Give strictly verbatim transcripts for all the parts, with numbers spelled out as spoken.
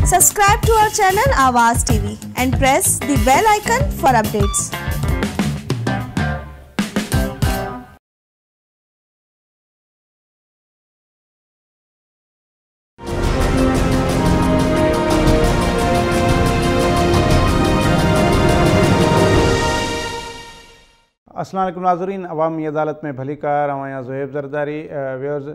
Subscribe to our channel Awaaz T V and press the bell icon for updates. अस्सलाम वालेकुम नाज़रीन, अवामी अदालत में भलीकार आहियां ज़ुहैब ज़रदारी। व्यूअर्स,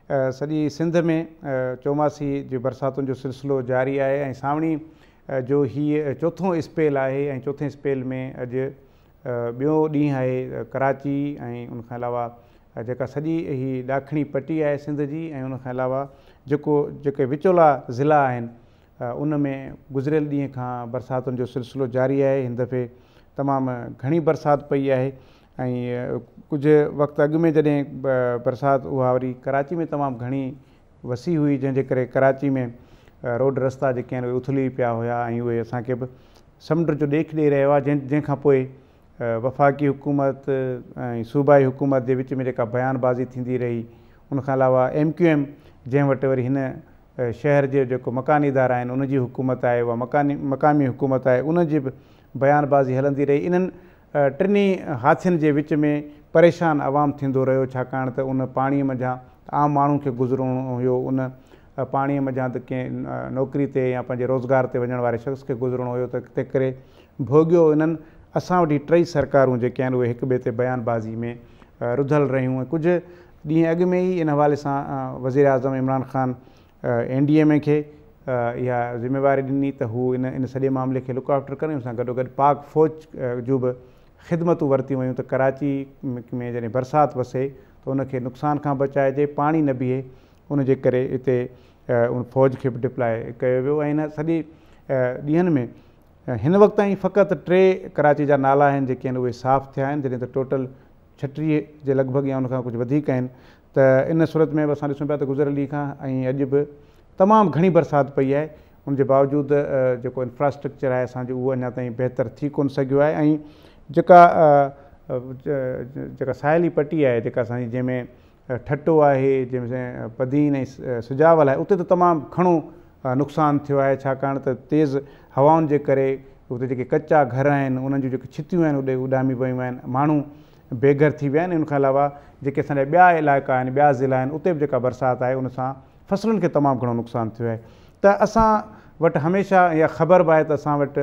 सॼी सिंध में चौमासी जी बरसातुनि जो सिलसिलो जारी आहे ऐं सावणी जो हीअ चोथों स्पेल आहे ऐं चोथे स्पेल में अॼु ॿियो ॾींहुं आहे कराची ऐं उनखां अलावा जेका सॼी ही ॾाखिणी पटी आहे सिंध जी ऐं उनखां अलावा जेको जेके विचोला ज़िला आहिनि उन में गुज़िरियल ॾींहं खां बरसातुनि जो सिलसिलो जारी आहे। हिन दफ़े तमामु घणी बरसाति पई आहे ऐं कुझु वक़्तु अॻु में जॾहिं बरसाति उहा वरी कराची में तमामु घणी वसी हुई, जंहिंजे करे कराची में रोड रस्ता जेके आहिनि उहे उथली पिया हुया ऐं उहे असांखे बि समुंड जो ॾेख ॾेई रहियो आहे। जंहिं जंहिंखां पोइ वफ़ाक़ी हुकूमत ऐं सूबाई हुकूमत जे विच में जेका बयानबाज़ी थींदी रही, उनखां अलावा एम क्यू एम जंहिं वटि वरी हिन शहर जे जेको मकानी इदारा आहिनि उनजी हुकूमत आहे, उहा मकानी मक़ामी हुकूमत आहे, उनजी बि बयानबाज़ी हलंदी रही। इन्हनि टिनी हाथियुनि जे विच में परेशान आवाम थींदो रहियो, छाकाणि त उन पाणीअ मंझां आम माण्हू खे गुज़रणो हुयो, उन पाणीअ मंझां त कंहिं नौकिरी ते या पंहिंजे रोज़गार ते वञण वारे शख़्स खे गुज़रणो हुयो, त तंहिं करे भोॻियो इन्हनि असां वटि टई सरकारूं जेके आहिनि उहे हिक ॿिए ते बयानबाज़ी में रुधल रहियूं। ऐं कुझु ॾींहं अॻु में ई इन हवाले सां वज़ीर आज़म Imran Khan N D M A खे इहा ज़िम्मेवारी ॾिनी त हू इन इन सॼे मामले खे लुक आफ्टर कनि। सां गॾोगॾु पाक फ़ौज जूं बि ख़िदमतूं वरितियूं वयूं त कराची में जॾहिं बरसाति वसे त उनखे नुक़सान खां बचाइजे, पाणी न बीहे, उनजे करे हिते उन फ़ौज खे बि डिप्लाए कयो वियो। ऐं हिन सॼे ॾींहंनि में हिन वक़्त ताईं फ़क़ति टे कराची जा नाला आहिनि जेके आहिनि उहे साफ़ु थिया आहिनि, जॾहिं त टोटल छटीह जे लॻभॻि या उनखां कुझु वधीक आहिनि। त इन सूरत में बि असां ॾिसूं पिया त गुज़िरियल ॾींहं खां ऐं अॼु बि तमामु घणी बरसाति पई आहे। उनजे बावजूदि जेको इंफ्रास्ट्रक्चर आहे असांजो उहो अञा ताईं बहितर थी कोन सघियो आहे। ऐं जेका जेका साहेली पटी आहे जेका असांजी जंहिंमें ठटो आहे, जंहिंमें पदीन ऐं सुजावल आहे, उते त तमामु घणो नुक़सानु थियो आहे, छाकाणि त तेज़ हवाउनि जे करे उते जेके कचा घर आहिनि उन्हनि जूं जेके छितियूं आहिनि उॾे उॾामी वियूं आहिनि, माण्हू बेघर थी विया आहिनि। उनखां अलावा जेके असांजा ॿिया इलाइक़ा आहिनि, ॿिया ज़िला आहिनि, उते बि जेका बरसाति आहे उन सां फसलुनि खे तमामु घणो नुक़सानु थियो आहे। त असां वटि हमेशह इहा ख़बर बि आहे त असां वटि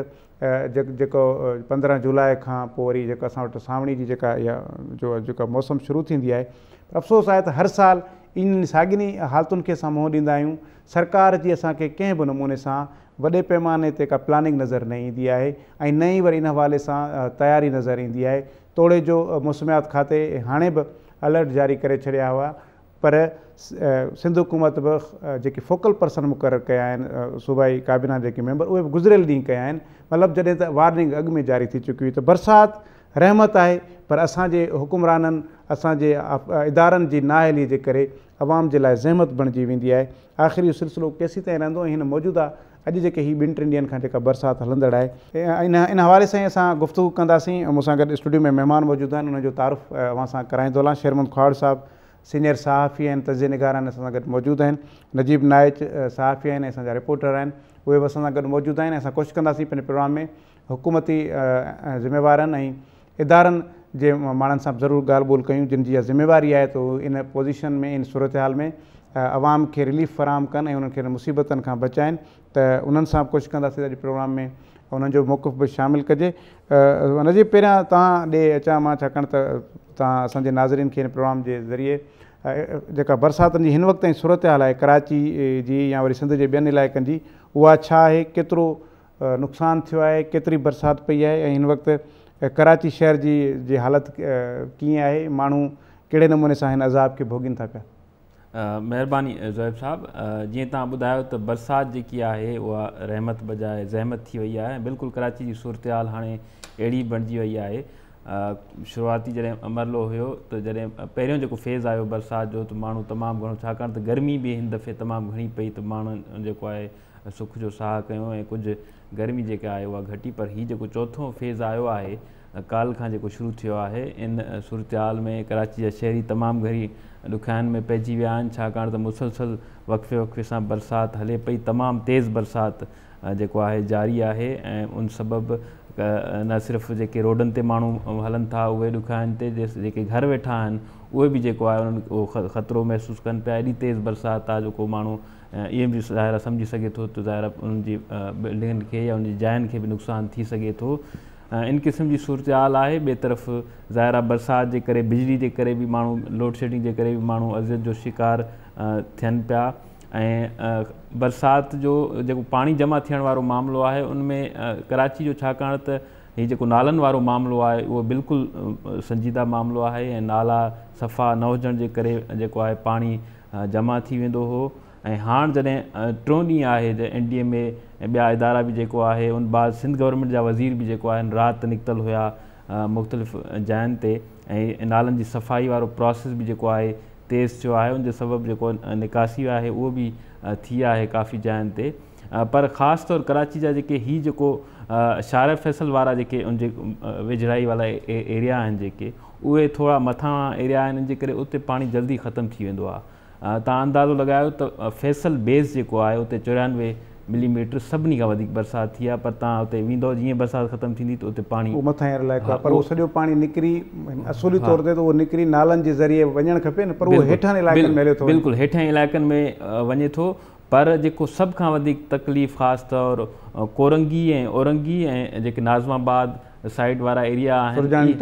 जेको पंद्रहं जुलाई खां पोइ वरी जेका असां वटि सावणी जी जेका इहा जो जेका मौसम शुरू थींदी आहे, अफ़सोस आहे त हर साल इन साॻिनी हालतुनि खे असां मुंहुं ॾींदा आहियूं। सरकार जी असांखे कंहिं बि नमूने सां वॾे पैमाने ते का प्लानिंग नज़र न ईंदी आहे ऐं न ई वरी इन हवाले सां तयारी नज़र ईंदी आहे। तोड़े जो मौसमियात खाते हाणे बि अलर्ट जारी करे छॾिया हुआ, पर सिंध हुकूमत बि जेके फोकल पर्सन मुक़ररु कया आहिनि सूबाई काबिना जेके मेंबर, उहे बि गुज़िरियल ॾींहुं कया आहिनि। मतिलबु जॾहिं त वार्निंग अॻु में जारी थी चुकी हुई त बरसाति रहमत आहे, पर असांजे हुकुमराननि असांजे इदारनि जी नाअहली जे करे अवाम जे लाइ ज़हमत बणिजी वेंदी आहे। आख़िर इहो सिलसिलो केसीं ताईं रहंदो। हिन मौजूदा अॼु जेके हीअ ॿिनि टिनि ॾींहंनि खां जेका बरसाति हलंदड़ आहे, इन इन हवाले सां ई असां गुफ़्तगू कंदासीं। मूंसां गॾु स्टूडियो में महिमान मौजूदु आहिनि, उनजो तारुफ़ अवां सां कराईंदो हलां। शेरमन ख्वाड़ साहिबु सीनियर सहाफ़ी आहिनि, तज़िये निगार आहिनि, असां सां गॾु मौजूदु आहिनि। नजीब नाइच सहाफ़ी आहिनि, असांजा रिपोर्टर आहिनि, उहे बि असां सां गॾु मौजूदु आहिनि। असां कोशिशि कंदासीं पंहिंजे प्रोग्राम में हुकूमती ज़िम्मेवारनि ऐं इदारनि जे माण्हुनि सां ज़रूरु ॻाल्हि ॿोल कयूं, जिन जी इहा ज़िम्मेवारी आहे त इन पोज़ीशन में, इन सूरत हाल में अवाम खे रिलीफ फ़राहम कनि ऐं उन्हनि खे मुसीबतनि खां बचाइनि। त उन्हनि सां कोशिशि कंदासीं अॼु प्रोग्राम में उन्हनि जो मौक़िफ़ बि शामिलु कजे। नजीब, पहिरियां तव्हां ॾे अचां मां, छाकाणि त तव्हां असांजे नाज़रीन खे हिन प्रोग्राम जे ज़रिए जेका बरसातुनि जी हिन वक़्त ताईं सूरत हाल आहे कराची जी या वरी सिंध जे ॿियनि इलाइक़नि जी, उहा छा आहे, केतिरो नुक़सानु थियो आहे, केतिरी बरसाति पई आहे ऐं हिन वक़्तु कराची शहर जी जी हालति कीअं आहे, माण्हू कहिड़े नमूने सां हिन अज़ाब खे भोॻीनि था पिया? महिरबानी ज़ुहैब साहिबु, जीअं तव्हां ॿुधायो त बरसाति जेकी आहे उहा रहमत बजाए ज़हमत थी वई आहे। बिल्कुलु कराची जी सूरत हाल हाणे अहिड़ी बणिजी वई आहे। शुरूआती जॾहिं मरलो हुयो त जॾहिं पहिरियों जेको फेज़ आयो बरसाति जो, त माण्हू तमामु घणो, छाकाणि त गर्मी बि हिन दफ़े तमामु घणी पई, त माण्हुनि जेको आहे सुख जो साह कयो ऐं कुझु गर्मी जेका आहे उहा घटी। पर हीउ जेको चोथों फेज़ आयो आहे काल खां जेको शुरू थियो आहे। इन सूरतहाल में कराची जा शहरी तमामु घणी ॾुखियाईनि में पइजी विया आहिनि, छाकाणि त मुसलसल वक़्फ़े वक़्फ़े सां बरसाति हले पई, तमामु तेज़ बरसाति जेको आहे जारी आहे ऐं उन सबबि न सिर्फ़ु जेके रोडनि ते माण्हू हलनि था उहे ॾुखियाईनि ते, जेके घर वेठा आहिनि उहे बि जेको आहे उन्हनि उहो ख़तरो महसूसु कनि पिया। एॾी तेज़ बरसाति आहे जेको माण्हू ईअं बि ज़ाहिर सम्झी सघे थो त ज़ाहिर उन्हनि जी बिल्डिंगनि खे या उन जी जायुनि खे बि नुक़सानु थी सघे थो। इन क़िस्म जी सूरतहाल आहे। ॿिए तरफ़ ज़ाहिर आहे बरसाति जे करे, बिजली जे करे बि माण्हू, लोड शेडिंग जे करे बि माण्हू अज़ियत जो शिकार थियनि पिया ऐं बरसाति जो जेको पाणी जमा थियण वारो मामिलो आहे उनमें कराची जो, छाकाणि त हीउ जेको नालनि वारो मामिलो आहे उहो बिल्कुलु संजीदा मामिलो आहे ऐं नाला सफ़ा न हुजण जे करे जेको आहे पाणी जमा थी वेंदो हो। ऐं हाणे जॾहिं टियों ॾींहुं आहे त एन डी एम ए ऐं ॿिया इदारा बि जेको आहे उन बाद सिंध गवर्नमेंट जा वज़ीर बि जेको आहिनि राति निकितल हुया मुख़्तलिफ़ जायुनि ते ऐं नालनि जी सफ़ाई वारो प्रोसेस बि जेको आहे तेज़ थियो आहे। उनजे सबबु जेको निकासी आहे उहो बि थी आहे काफ़ी जायुनि ते, पर ख़ासि तौरु कराची जा जेके हीउ जेको शार फैसल वारा जेके उनजे वेझड़ाई वारा एरिया आहिनि जेके उहे थोरा मथां एरिया आहिनि, इन जे करे उते पाणी जल्दी ख़तमु थी वेंदो आहे। तव्हां अंदाज़ो लॻायो त फैसल बेस जेको आहे उते चौरानवे मिलीमीटर सभिनी खां वधीक बरसाति थी आहे, पर तव्हां उते वेंदो जीअं बरसाति ख़तमु थींदी त उते पाणी उहो मथां इलाइक़ो आहे, पर उहो सॼो पाणी निकिरी असुली तौर ते त उहो निकिरी नालनि जे ज़रिए वञणु खपे न, पर उहो हेठां इलाइक़नि में हले थो। बिल्कुलु हेठां इलाइक़नि में वञे थो, पर जेको सभ खां वधीक तकलीफ़ ख़ासि तौरु कोरंगी ऐं औरंगी ऐं जेके नाज़माबाद साइड वारा एरिया आहिनि,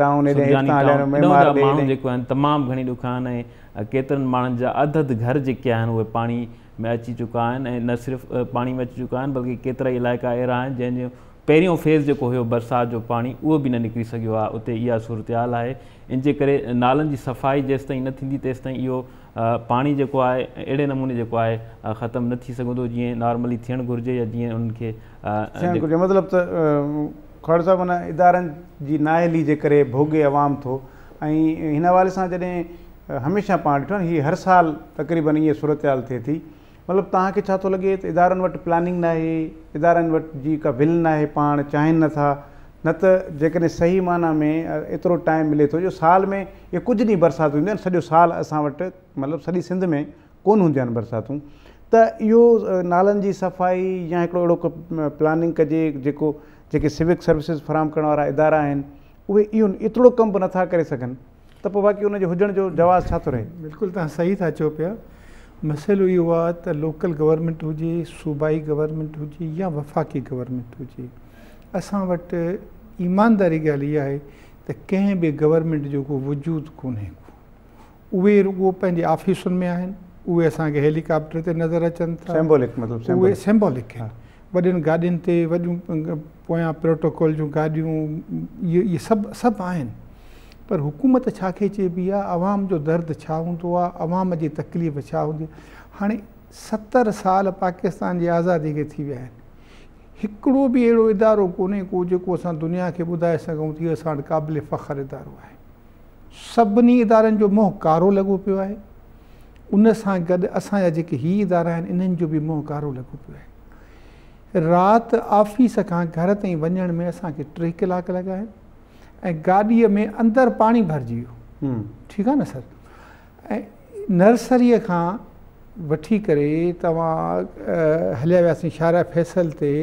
माण्हू जेको आहिनि तमामु घणी ॾुखियाईनि ऐं केतिरनि माण्हुनि जा अधु अधु घर जेके आहिनि उहे पाणी में अची चुका आहिनि ऐं न सिर्फ़ु पाणी में अची चुका आहिनि बल्कि केतिरा ई इलाइक़ा अहिड़ा आहिनि जंहिंजो पहिरियों फेज़ जेको हुयो बरसाति जो पाणी उहो बि न निकिरी सघियो आहे। उते इहा सूरतहाल आहे। इन जे करे नालनि जी सफ़ाई जेसि ताईं न थींदी तेसि ताईं इहो पाणी जेको आहे अहिड़े नमूने जेको आहे ख़तमु न थी सघंदो जीअं नॉर्मली थियणु घुरिजे या जीअं उन्हनि खे थियणु घुरिजे। मतिलबु त ख़ौर साहिब माना इदारनि जी नाअहली जे करे भोगे अवाम थो ऐं हिन हवाले सां जॾहिं हमेशह पाण ॾिठो न हीअ हर साल तक़रीबन इहा सूरतहाल थिए थी, मतिलबु तव्हांखे छा थो लॻे त इदारनि वटि प्लानिंग न आहे, इदारनि वटि जी का विल न आहे, पाण चाहिनि नथा, न त जेकॾहिं सही माना में एतिरो टाइम मिले थो जो साल में इहे कुझु ॾींहं बरसाति हूंदियूं आहिनि, सॼो साल असां वटि मतिलबु सॼी सिंध में कोन हूंदियूं आहिनि बरसातूं, त इहो नालनि जी सफ़ाई या हिकिड़ो अहिड़ो प्लानिंग कजे जेको जेके सिविक सर्विसिस फराहम करण वारा इदारा आहिनि उहे इहो एतिरो कमु बि नथा करे सघनि, त पोइ बाक़ी उनजे हुजण जो जवाज़ छा थो रहे? बिल्कुलु तव्हां सही था चओ पिया। मसइलो इहो आहे त लोकल गवर्नमेंट हुजे, सूबाई गवर्नमेंट हुजे या वफ़ाक़ी गवर्नमेंट हुजे, असां वटि ईमानदारी ॻाल्हि इहा आहे त कंहिं बि गवर्नमेंट जो को वजूद कोन्हे को। उहे रुॻो पंहिंजे ऑफिसुनि में आहिनि, उहे असांखे हेलीकॉप्टर ते नज़र अचनि था, सिंबॉलिक मतिलबु उहे सिंबॉलिक आहिनि। वॾियुनि गाॾियुनि ते वॾियूं पोयां प्रोटोकॉल जूं गाॾियूं इहे इहे सभु सभु आहिनि, पर हुकूमत छा खे चइबी आहे, अवाम जो दर्द छा हूंदो आहे, अवाम जी तकलीफ़ छा हूंदी। हाणे सतरि साल पाकिस्तान जी आज़ादी खे थी विया आहिनि, हिकिड़ो बि अहिड़ो इदारो कोन्हे को जेको असां दुनिया खे ॿुधाए सघूं थी असां वटि क़ाबिल फ़ख़्रु इदारो आहे। सभिनी इदारनि जो मोह कारो लॻो पियो आहे, उन सां गॾु असांजा जेके हीअ इदारा आहिनि इन्हनि जो बि मोह कारो लॻो पियो आहे। राति ऑफिस खां घर ताईं वञण में असांखे टे कलाक लॻा आहिनि ऐं गाॾीअ में अंदरि पाणी भरिजी वियो, ठीकु आहे न सर। ऐं नर्सरीअ खां वठी करे तव्हां हलिया वियासीं शारा फैसल ते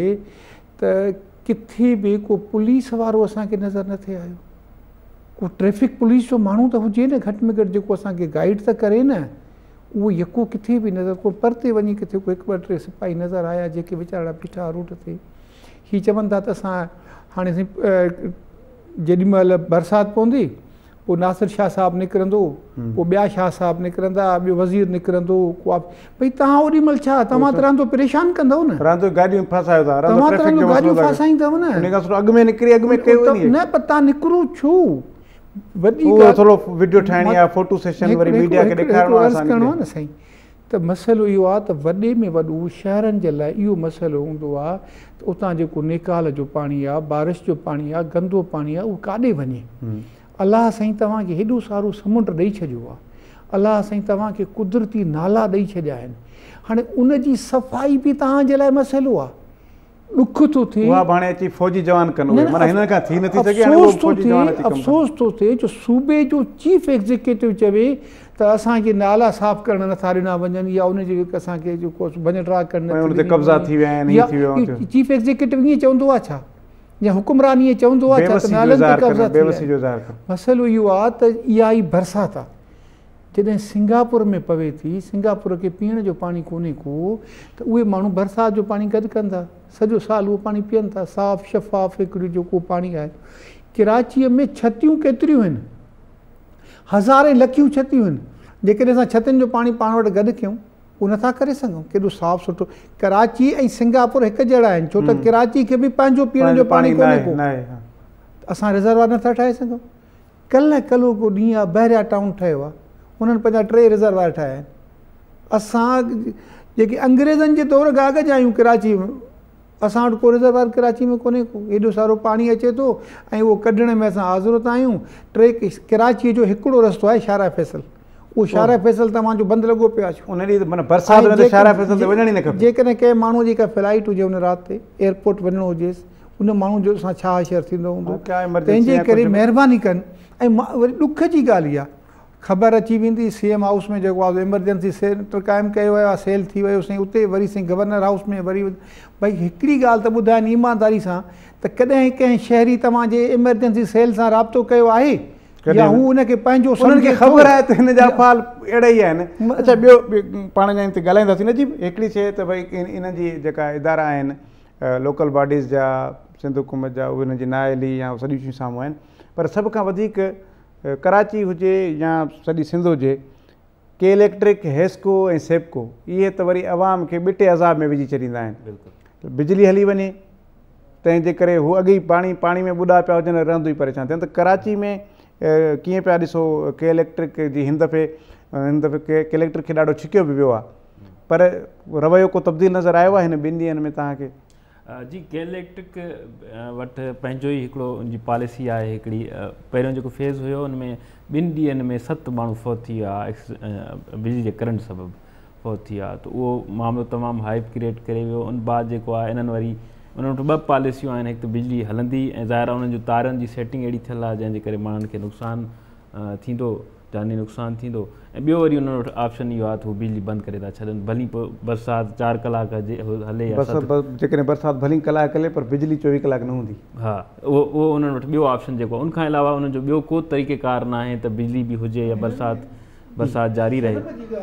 त किथे बि को पुलिस वारो असांखे नज़र न थिए आयो, को ट्रैफिक पुलिस जो माण्हू त हुजे न घटि में घटि जेको असांखे गाइड त करे न, उहो यको किथे बि नज़र को परते वञी किथे को हिकु ॿ टे सिपाही नज़र आया जेके वीचारा बीठा रूट ते। हीअ चवनि था त असां हाणे जेॾी महिल बरसाति पवंदी पोइ नासिर शाह साहिबु निकिरंदो, पोइ ॿिया शाह साहिबु निकिरंदा, ॿियो वज़ीर निकिरंदो, को भई तव्हां ओॾी महिल छा तव्हां त रांदो परेशान कंदव न, गाॾियूं फासायो था, तव्हां त रांदो गाॾियूं फासाईंदव न, अॻु में निकिरी अॻु में कयो न, पर तव्हां निकिरो छो? वॾी थोरो वीडियो ठाहिणी आहे, फोटो सेशन वरी मीडिया खे ॾेखारिणो आहे न साईं। त मसइलो इहो आहे त वॾे में वॾो शहरनि जे लाइ इहो मसइलो हूंदो आहे त उतां जेको नेकाल जो पाणी आहे, बारिश जो पाणी आहे, गंदो पाणी आहे, उहो काॾे वञे। अलाह साईं तव्हांखे हेॾो सारो समुंड ॾेई छॾियो आहे, अलाह साईं तव्हांखे कुदरती नाला ॾेई छॾिया आहिनि, हाणे उन जी सफ़ाई बि तव्हांजे लाइ मसइलो आहे। ॾुख थो थिए, उहा बि हाणे अची फ़ौजी जवान कनि उहे, माना हिन खां थी नथी सघे, अफ़सोस थो थिए अफ़सोस थो थिए जो सूबे जो चीफ एग्ज़ीक्यूटिव चवे त असांखे नाला साफ़ करणु नथा ॾिना वञनि या उनजे असांखे जेको वञण राग करणु कब्ज़ा थी विया आहिनि। चीफ एग्ज़ीक्यूटिव ईअं चवंदो आहे छा, या हुकुमरान ईअं चवंदो आहे छा त नालनि ते कब्ज़ा थी विया आहिनि? मसइलो इहो आहे त इहा ई बरसाति आहे जॾहिं सिंगापुर में पवे थी, सिंगापुर खे पीअण जो पाणी कोन्हे को, त उहे माण्हू बरसाति जो पाणी गॾु कनि था, सॼो साल उहो पाणी पीअनि था, साफ़ शफ़ाफ़ हिकिड़ो जेको पाणी आहे। कराचीअ में छतियूं केतिरियूं आहिनि, हज़ारे लखियूं छतियूं आहिनि, जेकॾहिं असां छतियुनि जो पाणी पाण वटि गॾु कयूं उहो नथा करे सघूं। केॾो साफ़ु सुठो कराची ऐं सिंगापुर हिकु जहिड़ा आहिनि, छो त कराची खे बि पंहिंजो पीअण जो पाणी कोन्हे को, असां रिज़र्वायर नथा ठाहे सघूं। कल्ह कल्हो को ॾींहुं आहे, बहरिया टाउन ठहियो आहे, उन्हनि पंहिंजा टे रिज़र्वायर ठाहिया आहिनि। असां जेके अंग्रेज़नि जे तौरु काग़ज़ आहियूं कराची में, असां वटि को रिज़र्वायर कराची में कोन्हे को, एॾो सारो पाणी अचे थो ऐं उहो कढण में असां आज़ुरत आहियूं। टे कराचीअ जो हिकिड़ो रस्तो आहे शारा फैसल, उहो शारा फैसल तव्हांजो बंदि लॻो पियो आहे। उन ॾींहुं माना बरसाति में शारा फैसल ते वञण ई न खपे। जेकॾहिं कंहिं माण्हूअ जी का फ्लाइट हुजे उन राति ते एयरपोर्ट वञिणो हुजेसि, उन माण्हू जो असां छा असरु थींदो हूंदो, तंहिंजे करे महिरबानी कनि। ऐं वरी ॾुख जी ॻाल्हि इहा, ख़बर अची वेंदी सी एम हाउस में जेको आहे एमरजेंसी सेंटर क़ाइमु कयो वियो आहे, सेल थी वियो साईं उते, वरी साईं गवर्नर हाउस में वरी भई हिकिड़ी ॻाल्हि त ॿुधाइनि ईमानदारी सां त कॾहिं कंहिं शहरी तव्हांजे एमरजेंसी सेल सां राब्तो कयो आहे या हू उनखे पंहिंजो उन्हनि खे ख़बर आहे त हिन जा अफ़ाल अहिड़ा ई आहिनि। अच्छा ॿियो पाण ॼाण ते ॻाल्हाईंदासीं न जी, हिकिड़ी शइ त भई इन जी जेका इदारा आहिनि लोकल बॉडीज़ जा, सिंध हुकूमत जा, उहे हिन जी नाइली या सॼियूं शयूं साम्हूं आहिनि, पर सभ खां वधीक कराची हुजे या सॼी सिंध हुजे, के इलेक्ट्रिक, हेस्को ऐं सेप्को, इहे त वरी आवाम खे ॿिटे अज़ाब में विझी छॾींदा आहिनि। बिल्कुलु बिजली हली वञे तंहिंजे करे हू अॻे ई पाणी पाणी में ॿुॾा पिया हुजनि, रहंदो ई परेशान थियनि। त कराची में कीअं पिया ॾिसो के इलेक्ट्रिक जी हिन दफ़े हिन दफ़े के के इलेक्ट्रिक खे ॾाढो छिकियो बि वियो आहे, पर रवैयो को तब्दील नज़र आयो आहे हिन ॿिनि ॾींहंनि में तव्हांखे? जी, के इलेक्ट्रिक वटि पंहिंजो ई हिकिड़ो उनजी पॉलिसी आहे हिकिड़ी। पहिरियों जेको फेज़ हुयो उन में ॿिनि ॾींहंनि में सत माण्हू फ़ौत थी विया बिजली जे करंट सबबु फ़ौत थी विया, त उहो मामिलो तमामु हाइप क्रिएट करे वियो। उन बाद जेको आहे इन्हनि वरी उन्हनि वटि ॿ पॉलिसियूं आहिनि, हिकु त बिजली हलंदी ऐं ज़ाहिर आहे उन्हनि जो तारनि जी सेटिंग अहिड़ी थियल आहे जंहिंजे करे माण्हुनि खे नुक़सानु थींदो, जानी नुक़सानु थींदो। ऐं ॿियो वरी उन्हनि वटि ऑप्शन इहो आहे त हू बिजली बंदि करे था छॾनि, भली पोइ बरसाति चारि कलाक हले, जेकॾहिं बरसाति भली कलाक हले पर बिजली चोवीह कलाक न हूंदी। हा, उहो उहो उन्हनि वटि ॿियो ऑप्शन जेको आहे। उनखां अलावा उन्हनि जो ॿियो को तरीक़ेकार न आहे त बिजली बि हुजे या बरसाति बरसाति जारी रहे।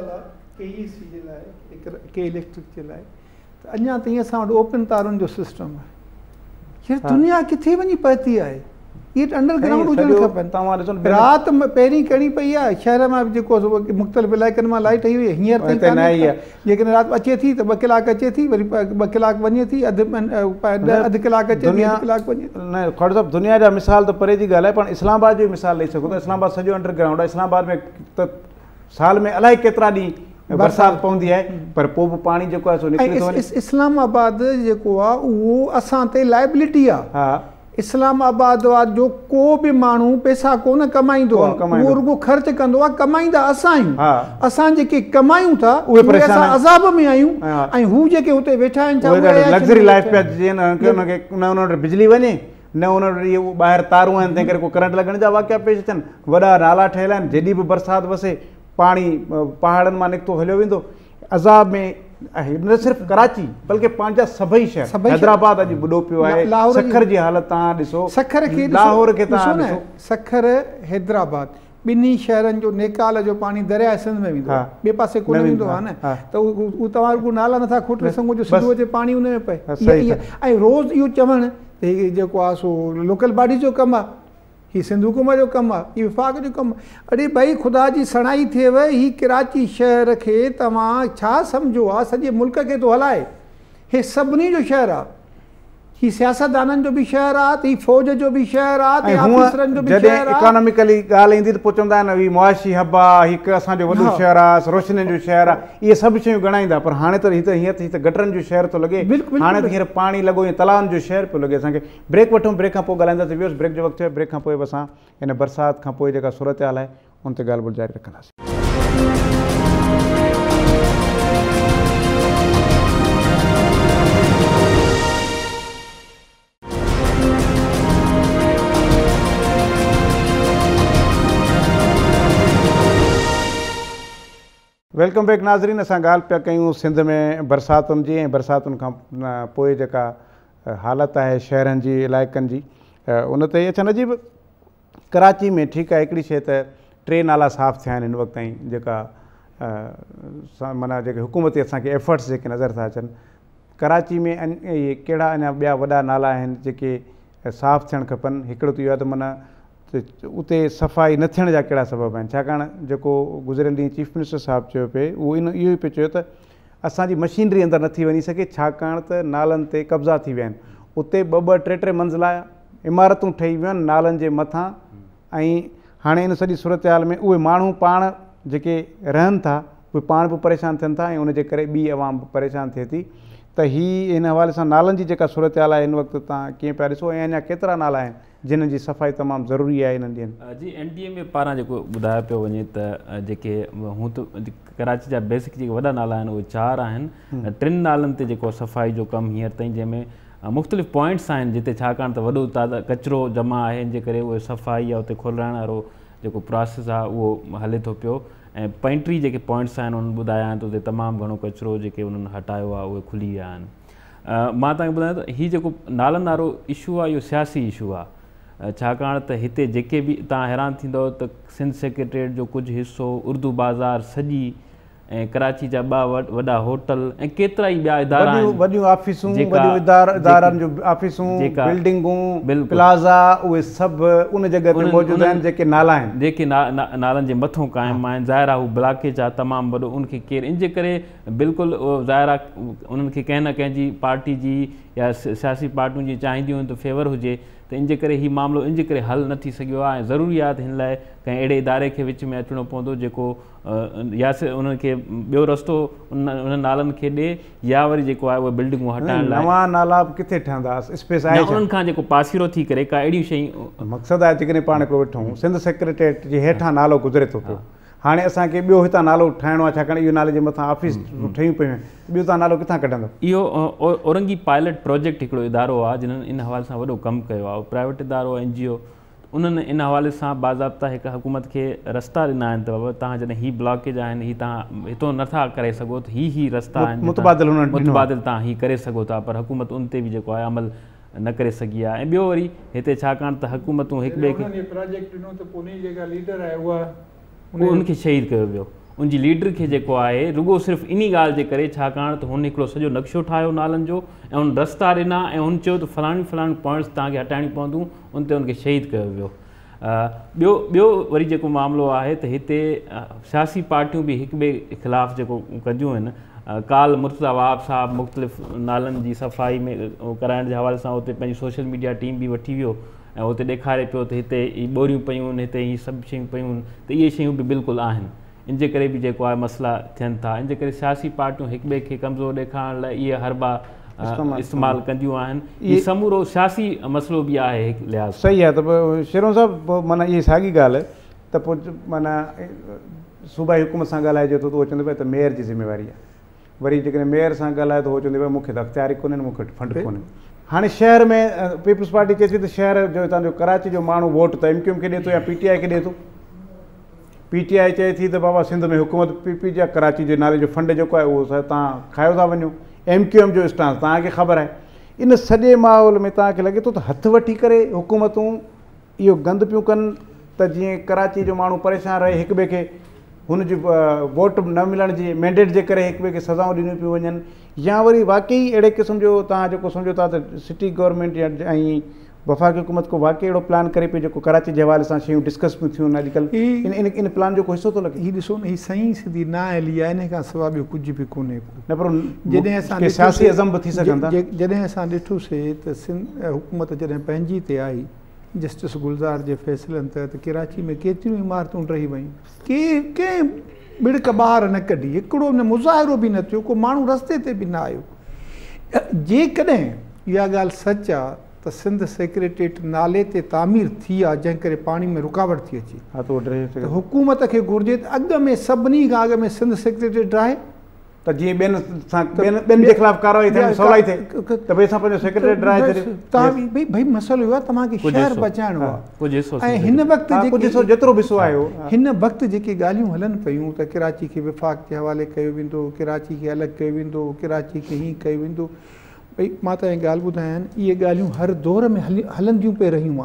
अञा ताईं असां वटि ओपन तारुनि जो सिस्टम आहे, हीअ दुनिया किथे वञी पहुती आहे, इहे अंडरग्राउंड हुजणु खपनि। राति में पहिरीं कड़ी पई आहे, शहर मां जेको मुख़्तलिफ़ इलाइक़नि मां लाइट आई हुई, हींअर ताईं जेकॾहिं राति अचे थी त ॿ कलाक अचे थी, वरी ॿ कलाक वञे थी, अधु अधु कलाक अचे थी, अधु कलाक वञे। न ख़ौर साहिबु, दुनिया जा मिसाल त परे जी ॻाल्हि आहे, पाण इस्लामाबाद जी मिसाल ॾेई सघूं था। इस्लामाबाद सॼो अंडरग्राउंड आहे। इस्लामाबाद में त साल में अलाए केतिरा ॾींहं बरसाति पवंदी आहे, पर पोइ बि पाणी जेको आहे सो निकिरी थो वञे। इस्लामाबाद जेको आहे उहो असां ते लाइबिलिटी आहे। हा, इस्लामाबाद जो को बि माण्हू पैसा कोन कमाईंदो आहे, उहो रुगो ख़र्च कंदो आहे, कमाईंदा असां आहियूं। असां जेके कमायूं था उहे असां अज़ाब में आहियूं, ऐं हू जेके हुते वेठा आहिनि लग्ज़री लाइफ पिया जीअं हुनखे न उन वटि बिजली वञे न उन वटि इहे ॿाहिरि तारूं आहिनि, तंहिं करे को करंट लॻण जा वाक़िया पेश अचनि, वॾा नाला ठहियल आहिनि, जॾहिं बि बरसाति वसे पाणी पहाड़नि मां निकितो हलियो वेंदो, अज़ाब में आहे। न सिर्फ़ु कराची बल्कि पंहिंजा सभई शहर, हैदराबाद अॼु ॿुॾो पियो आहे, सखर जी हालत तव्हां ॾिसो, सखर खे लाहौर खे तव्हां ॾिसो, सखर हैदराबाद ॿिन्ही शहरनि जो नेकाल जो पाणी दरिया सिंध में वेंदो आहे, ॿिए पासे कोन वेंदो आहे न, त उहो तव्हां रुगो नाला नथा खोटे सघो जो सुबुह जो पाणी उन में पए। ऐं रोज़ इहो चवणु त हीअ जेको आहे सो लोकल बॉडी जो कमु आहे, हीअ सिंध हुकूमत जो कमु आहे, हीअ विफ़ाक़ जो कमु आहे। अड़े भई ख़ुदा जी सणाई थिएव, हीअ कराची शहर खे तव्हां छा सम्झो आहे सॼे मुल्क खे थो हलाए, हे सभिनी जो शहर आहे, हीअ सियासतदाननि जो बि शहर आहे, त हीअ फ़ौज जो बि शहर आहे, जॾहिं इकोनॉमिकली ॻाल्हि ईंदी त पोइ चवंदा आहिनि हीअ मुआशी हब आहे, हिकु असांजो वॾो शहर आहे, रोशनियुनि जो शहर आहे, इहे सभु शयूं ॻणाईंदा, पर हाणे त हीअ त हीअं त गटरनि जो शहर थो लॻे, हाणे त हींअर पाणी लॻो हीअं तलाउनि जो शहर पियो लॻे असांखे। ब्रेक वठूं, ब्रेक खां पोइ ॻाल्हाईंदासीं। वियोसि ब्रेक जो वक़्तु आहे, ब्रेक खां पोइ बि असां हिन बरसाति खां पोइ जेका सूरत हाल आहे उन ते ॻाल्हि ॿोल जारी रखंदासीं। वेलकम बैक नाज़रीन। असां ॻाल्हि पिया कयूं सिंध में बरसातुनि जी ऐं बरसातुनि खां पोइ जेका हालत आहे शहरनि जी इलाइक़नि जी उन ते अच्छा नजीब कराची में ठीकु आहे हिकिड़ी शइ त टे नाला साफ़ थिया आहिनि हिन वक़्त ताईं जेका माना जेके हुकूमती असांखे एफर्ट्स जेके नज़र था अचनि। कराची में इहे कहिड़ा अञा ॿिया वॾा नाला आहिनि जेके साफ़ थियणु खपनि? हिकिड़ो त इहो आहे त माना उते सफ़ाई न थियण जा कहिड़ा सबब आहिनि? छाकाणि जेको गुज़िरियल ॾींहुं चीफ मिनिस्टर साहिबु चयो पिए उहो इन इहो ई पियो चयो त असांजी मशीनरी अंदरि नथी वञी सघे छाकाणि त नालनि ते कब्ज़ा थी विया आहिनि। उते ॿ ॿ टे टे मंज़िला इमारतूं ठही वियूं आहिनि नालनि जे मथां ऐं हाणे इन सॼी सूरत हाल में उहे माण्हू पाण जेके रहनि था उहे पाण बि परेशान थियनि था ऐं उनजे करे ॿी आवाम बि परेशान थिए थी। त हीअ हिन हवाले सां नालनि जी जेका सूरत हाल आहे हिन वक़्तु तव्हां कीअं पिया ॾिसो ऐं अञा केतिरा नाला आहिनि जिन्हनि जी सफ़ाई तमामु ज़रूरी आहे हिननि ॾींहंनि? जी एन डी ए में पारां जेको ॿुधायो पियो वञे त जेके हूं त कराची जा बेसिक जेके वॾा नाला आहिनि उहे चारि आहिनि। टिनि नालनि ते जेको सफ़ाई जो कमु हींअर ताईं जंहिंमें मुख़्तलिफ़ पॉइंट्स आहिनि जिते छाकाणि त वॾो तादाद कचिरो जमा आहे हिन जे करे उहे सफ़ाई या उते खोलाइण वारो जेको प्रोसेस आहे उहो हले थो पियो ऐं पंटीह जेके पॉइंट्स आहिनि उन्हनि ॿुधाया आहिनि त उते तमामु घणो कचिरो जेके उन्हनि हटायो आहे उहे खुली विया आहिनि। मां तव्हांखे ॿुधायां त हीउ जेको नालनि वारो इशू आहे इहो सियासी इशू आहे छाकाणि त हिते जेके बि तव्हां हैरान थींदव त सिंध सेक्रेटरीट जो कुझु हिसो उर्दू बाज़ार सॼी ऐं कराची जा ॿ वॾा होटल ऐं केतिरा ई ॿिया इदारा वॾियूं ऑफिसूं इदारनि जूं ऑफिसूं बिल्डिंगूं प्लाज़ा उहे सभु उन जॻह ते मौजूदु आहिनि जेके नाला आहिनि जेके नालनि जे मथां क़ाइमु आहिनि। ज़ाहिर आहे हू ब्लॉकेज आहे तमामु वॾो उनखे केरु इन जे करे बिल्कुलु ज़ाहिर आहे उन्हनि खे कंहिं न कंहिंजी पार्टी जी या सियासी पार्टियुनि जी चाहींदियूं आहिनि त फेवर हुजे त इन जे करे हीउ मामिलो इन जे करे हल न थी सघियो आहे ऐं ज़रूरी आहे त हिन लाइ कंहिं अहिड़े इदारे खे विच में अचिणो पवंदो जेको या उन्हनि खे ॿियो रस्तो उन उन नालनि खे ॾिए या वरी जेको आहे उहे बिल्डिंगूं हटाइण लाइ नवां नाला किथे ठहंदा स्पेस आहे उन्हनि खां जेको पासीरो थी करे का अहिड़ियूं शयूं मक़सदु आहे जेकॾहिं पाण हिकिड़ो वेठूं सिंध सेक्रेटरीट जे हेठां नालो गुज़रे थो पियो हाणे असांखे ॿियो हितां नालो ठाहिणो आहे छाकाणि इहो नाले जे मथां ऑफिस ठहियूं पियूं आहिनि ॿियो तव्हां नालो किथां कढंदो? इहो औरंगी पायलट प्रोजेक्ट हिकिड़ो इदारो आहे जिन्हनि इन हवाले सां वॾो कमु कयो आहे प्राइवेट इदारो एन जी ओ उन्हनि इन हवाले सां बाज़ाब्ता हिकु हुकूमत खे रस्ता ॾिना आहिनि त बाबा तव्हां जॾहिं हीअ ब्लॉकेज आहिनि हीअ तव्हां हितो नथा करे सघो त हीअ हीअ रस्ता आहिनि मुतबादिल मुतबादिल तव्हां हीअ करे सघो था पर हुकूमत उन ते बि जेको आहे अमल न करे सघी आहे। ऐं ॿियो वरी हिते छाकाणि त हुकूमतूं हिकु ॿिए खे उनखे शहीद कयो वियो उनजी लीडर खे जेको आहे रुगो सिर्फ़ु इन ॻाल्हि जे करे छाकाणि त हुन हिकिड़ो सॼो नक्शो ठाहियो नालनि जो ऐं उन रस्ता ॾिना ऐं हुन चयो त फलाणी फलाणी पॉइंट्स तव्हांखे हटाइणी पवंदियूं उन ते उनखे शहीद कयो वियो। ॿियो ॿियो वरी जेको मामिलो आहे त हिते सियासी पार्टियूं बि हिक ॿिए ख़िलाफ़ु जेको कंदियूं आहिनि। काल मुर्तज़ा वहाब साहब मुख़्तलिफ़ नालनि जी सफ़ाई में कराइण जे हवाले सां उते पंहिंजी सोशल मीडिया टीम बि वठी वियो ऐं उते ॾेखारे पियो त हिते ई ॿोरियूं पियूं आहिनि हिते हीअ सभु शयूं पियूं आहिनि त इहे शयूं बि बिल्कुलु आहिनि। इन जे करे बि जेको आहे मसइला थियनि था इन जे करे सियासी पार्टियूं हिक ॿिए खे कमज़ोर ॾेखारण लाइ इहे हरबा इस्तेमालु कंदियूं आहिनि। इहो समूरो सियासी मसइलो बि आहे हिकु लिहाज़ सही आहे। त पोइ शेरों साहिबु माना इहा साॻी ॻाल्हि त पोइ माना सूबाई हुकूमत सां ॻाल्हाइजे थो त उहो चवंदो पियो त मेयर जी ज़िमेवारी आहे वरी जेकॾहिं मेयर सां ॻाल्हाए त उहो चवंदो पियो मूंखे त अख़्तियार ई कोन्हे मूंखे फंड कोन्हे। हाणे शहर में पीपल्स पार्टी चए थी त शहर जो हितां जो कराची जो माण्हू वोट त एम क्यू एम खे ॾिए थो या पी टी आई खे ॾिए थो। पी टी आई चए थी त बाबा सिंध में हुकूमत पी पी जा कराची जे नाले जो फंड जेको आहे उहो तव्हां खायो था वञो। एम क्यू एम जो स्टांस तव्हांखे ख़बर आहे। इन सॼे माहौल में तव्हांखे लॻे थो त हथु वठी करे हुकूमतूं इहो गंद पियूं कनि त जीअं कराची जो माण्हू परेशान रहे हिक ॿिए खे हुनजी वोट न मिलण जी मैंडेट जे करे हिक ॿिए खे सज़ाऊं ॾिनियूं पियूं वञनि या वरी वाक़ई अहिड़े क़िस्म जो तव्हां जेको सम्झो था त सिटी गवर्नमेंट या ऐं वफ़ाक़ी हुकूमत को वाक़ई अहिड़ो प्लान करे पई जेको कराची जे हवाले सां शयूं डिस्कस पियूं थियूं आहिनि अॼुकल्ह इन इन इन प्लान जो कोई हिसो थो लॻे? हीअ ॾिसो न हीअ सही सिधी न हली आहे इन खां सवाइ ॿियो कुझु बि कोन्हे न पर जॾहिं असां सियासी अज़म बि थी सघनि था। जॾहिं असां ॾिठोसीं त सिंध हुकूमत जॾहिं पंहिंजी ते आई जस्टिस गुलज़ार जे फ़ैसिलनि तहत कराची में केतिरियूं इमारतूं रही वयूं के कंहिं बिड़क ॿाहिरि न कढी हिकिड़ो न मुज़ाहिरो बि न थियो को माण्हू रस्ते ते बि न आयो। जेकॾहिं इहा ॻाल्हि सच आहे त सिंध सेक्रेटरीट नाले ते तामीर थी आहे जंहिं करे पाणी में रुकावट थी अचे त हुकूमत खे घुरिजे त अॻु में सभिनी खां अॻु में सिंध सेक्रेटरीट आहे त जीअं ॿियनि सां ॿियनि ॿियनि जे ख़िलाफ़ कार्रवाई थिए सवलाई थिए त भई असां पंहिंजो सेक्रेटरी ड्राए छॾियो तव्हां भई भई मसइलो इहो आहे तव्हांखे शहर बचाइणो आहे कुझु हिसो ऐं हिन वक़्तु कुझु हिसो जेतिरो बि हिसो आयो हिन वक़्तु जेके ॻाल्हियूं हलनि पियूं त कराची खे विफ़ाक़ जे हवाले कयो वेंदो कराची खे अलॻि कयो वेंदो कराची खे हीअं कयो वेंदो भई मां तव्हांखे ॻाल्हि ॿुधायां इहे ॻाल्हियूं हर दौर में हली हलंदियूं पिए रहियूं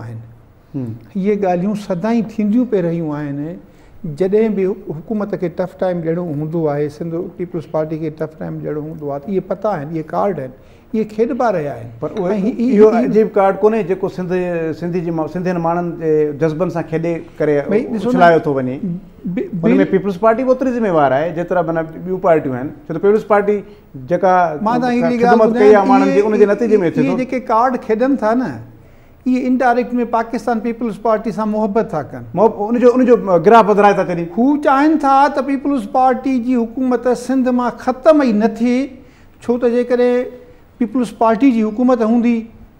आहिनि इहे ॻाल्हियूं सदाईं थींदियूं पिए रहियूं आहिनि जॾहिं बि हुकूमत खे टफ टाइम ॾियणो हूंदो आहे सिंध पीपल्स पार्टी खे टफ टाइम ॾियणो हूंदो आहे त इहे पता आहिनि इहे कार्ड आहिनि इहे खेॾिबा रहिया आहिनि पर उहे इहो अजीब कार्ड कोन्हे जेको सिंध सिंधी जी सिंधियुनि माण्हुनि जे जज़्बनि सां खेॾे करे उछलायो थो वञे हुन में पीपल्स पार्टी बि ओतिरी ज़िम्मेवार आहे जेतिरा माना ॿियूं पार्टियूं आहिनि छो त पीपल्स पार्टी जेका मां ख़िदमत कई आहे माण्हुनि जी उनजे नतीजे में थिए थो जेके कार्ड खेॾनि था न इहे इनडायरेक्ट में पाकिस्तान पीपल्स पार्टी सां मुहबत था कनि उनजो उनजो गिराह वधाए था छॾनि हू चाहिनि था त पीपल्स पार्टी जी हुकूमत सिंध मां ख़तमु ई न थिए छो त जेकॾहिं पीपल्स पार्टी जी हुकूमत हूंदी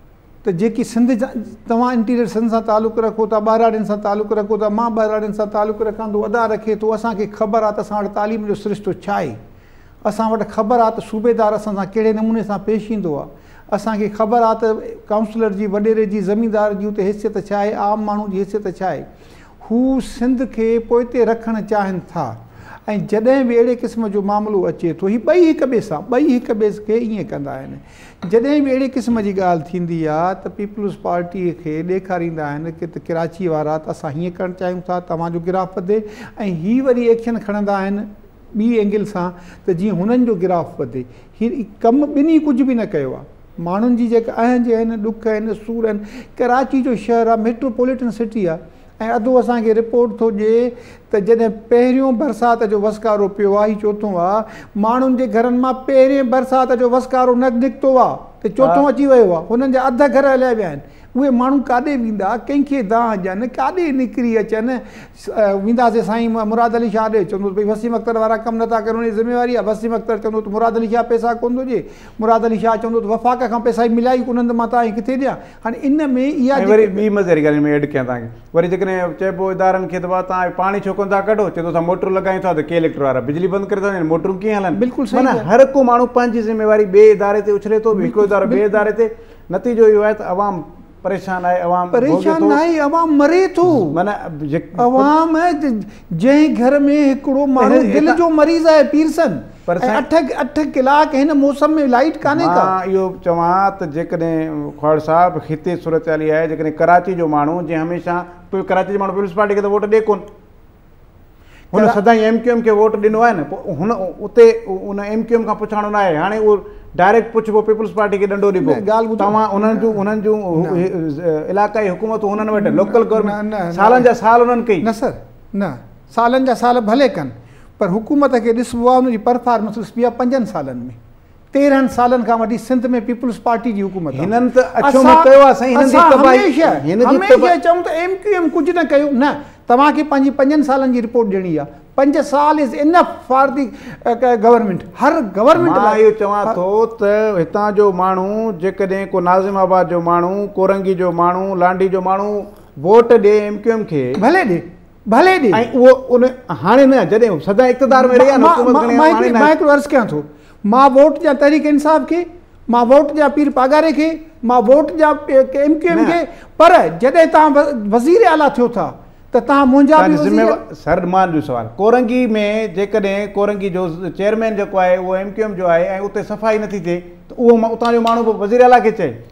त जेकी सिंध जा तव्हां इंटीरियर सिंध सां तालुक़ु रखो था ॿाहिराड़ियुनि सां तालुक़ु रखो था मां ॿाहिराड़ियुनि सां तालुक़ु रखां थो अदा रखे थो असांखे ख़बर आहे त असां वटि तालीम जो सिरिश्तो छा आहे असां वटि ख़बर आहे त सूबेदार असां सां कहिड़े नमूने सां पेश ईंदो आहे असांखे ख़बर आहे त काउंसलर जी वॾेरे जी ज़मीनदार जी उते हैसियत छा आहे आम माण्हू जी हैसियत छा आहे हू सिंध खे पोइते रखणु चाहिनि था ऐं जॾहिं बि अहिड़े क़िस्म जो मामिलो अचे थो हीअ ॿई हिक ॿिए सां ॿई हिक ॿिए खे ईअं कंदा आहिनि जॾहिं बि अहिड़े क़िस्म जी ॻाल्हि थींदी आहे त पीपल्स पार्टीअ खे ॾेखारींदा आहिनि की त कराची वारा त असां हीअं करणु चाहियूं था तव्हांजो गिराफ़ वधे ऐं हीअ वरी एक्शन खणंदा आहिनि ॿी एंगल सां त जीअं हुननि जो गिराफ़ वधे हीअ कमु ॿिन्ही कुझु बि न कयो आहे माण्हुनि जी जेका अहंज आहिनि ॾुख आहिनि सूर आहिनि कराची जो शहर आहे मेट्रोपॉलिटन सिटी आहे ऐं अधु असांखे रिपोर्ट थो ॾिए त जॾहिं पहिरियों बरसाति जो वसकारो पियो आहे हीउ चोथों आहे माण्हुनि जे घरनि मां पहिरें बरसाति जो वसकारो न निकितो आहे त चोथों अची वियो आहे हुननि जा अध घर हलिया विया आहिनि उहे माण्हू काॾे वेंदा कंहिंखे दाह ॾियनि काॾे निकिरी अचनि वेंदासीं साईं मुराद अली शाह ॾे चवंदो भई वसीम अख्तर वारा कमु नथा कनि उनजी ज़िम्मेवारी आहे वसीम अख्तर चवंदो त मुराद अली शाह पैसा कोन थो ॾिए मुराद अली शाह चवंदो त वफ़ाक़ खां पैसा ई मिलाई कोन्हनि त मां तव्हांखे किथे ॾियां हाणे इन में इहा वरी ॿी मज़े ॻाल्हि में एड कयां तव्हांखे वरी जेकॾहिं चइबो इदारनि खे त तव्हां पाणी छो कोन था कढो चए थो असां मोटर लॻायूं था त के इलेक्ट्रिक वारा बिजली बंदि करे था वञनि मोटरूं कीअं हलनि बिल्कुलु सही माना हर को माण्हू पंहिंजी ज़िम्मेवारी ॿिए इदारे ते उछले थो हिकिड़ो इदारो ॿिए इदारे ते नतीजो इहो आहे त अवाम परेशान आहे अवाम परेशान न आहे अवाम मरे थो माना अवाम जंहिं घर में हिकिड़ो माण्हू दिलि जो मरीज़ आहे पीरसन अठ अठ कलाक हिन मौसम में लाइट कान्हे का इहो चवां त जेकॾहिं ख्वाड़ साहिबु हिते सूरत हाली आहे जेकॾहिं कराची जो माण्हू जंहिं हमेशह कराची जो माण्हू पीपल्स पार्टी खे त वोट ॾिए कोन हुन सदाईं एम क्यू एम खे वोट ॾिनो आहे न पोइ हुन उते उन एम क्यू एम खां पुछाइणो न आहे हाणे उहो डायरेक्ट पुछिबो पीपल्स पार्टी खे ॾंडो ॾिबो ॻाल्हि तव्हां उन्हनि जूं उन्हनि जूं इलाक़ाई हुकूमतूं हुननि वटि लोकल गवर्नमेंट सालनि जा साल उन्हनि कई न सर न सालनि जा साल भले कनि पर हुकूमत खे ॾिसबो आहे हुनजी परफॉर्मेंस ॾिसबी आहे पंजनि सालनि में तेरहनि सालनि खां वठी सिंध में पीपल्स पार्टी जी हुकूमत हिननि त अछो में कयो आहे साईं हमेशह चऊं त एम क्यू एम कुझु न कयो न तव्हांखे पंहिंजी पंजनि सालनि जी रिपोर्ट ॾियणी आहे पंज साल is enough for the government हर गवर्नमेंट लाइ इहो चवां थो त हितां जो माण्हू जेकॾहिं को नाज़िमाबाद जो माण्हू कोरंगी जो माण्हू लांडी जो माण्हू वोट ॾिए एम क्यू एम खे भले ॾिए भले ॾिए ऐं उहो उन हाणे न जॾहिं सदा इक़्तिदार में रहिया मां हिकिड़ो अर्ज़ु कयां थो मां वोट ॾियां तहरीक इंसाफ़ खे मां वोट ॾियां पीर पागारे खे मां वोट ॾियां एम क्यू एम खे पर जॾहिं तव्हां वज़ीर आला थियो था त तव्हां मुंहिंजा सर मान जो सुवालु कोरंगी में जेकॾहिं कोरंगी जो चेयरमैन जेको आहे उहो एम क्यू एम जो आहे ऐं उते सफ़ाई नथी थिए त उहो उतां जो माण्हू वज़ीर आला खे चए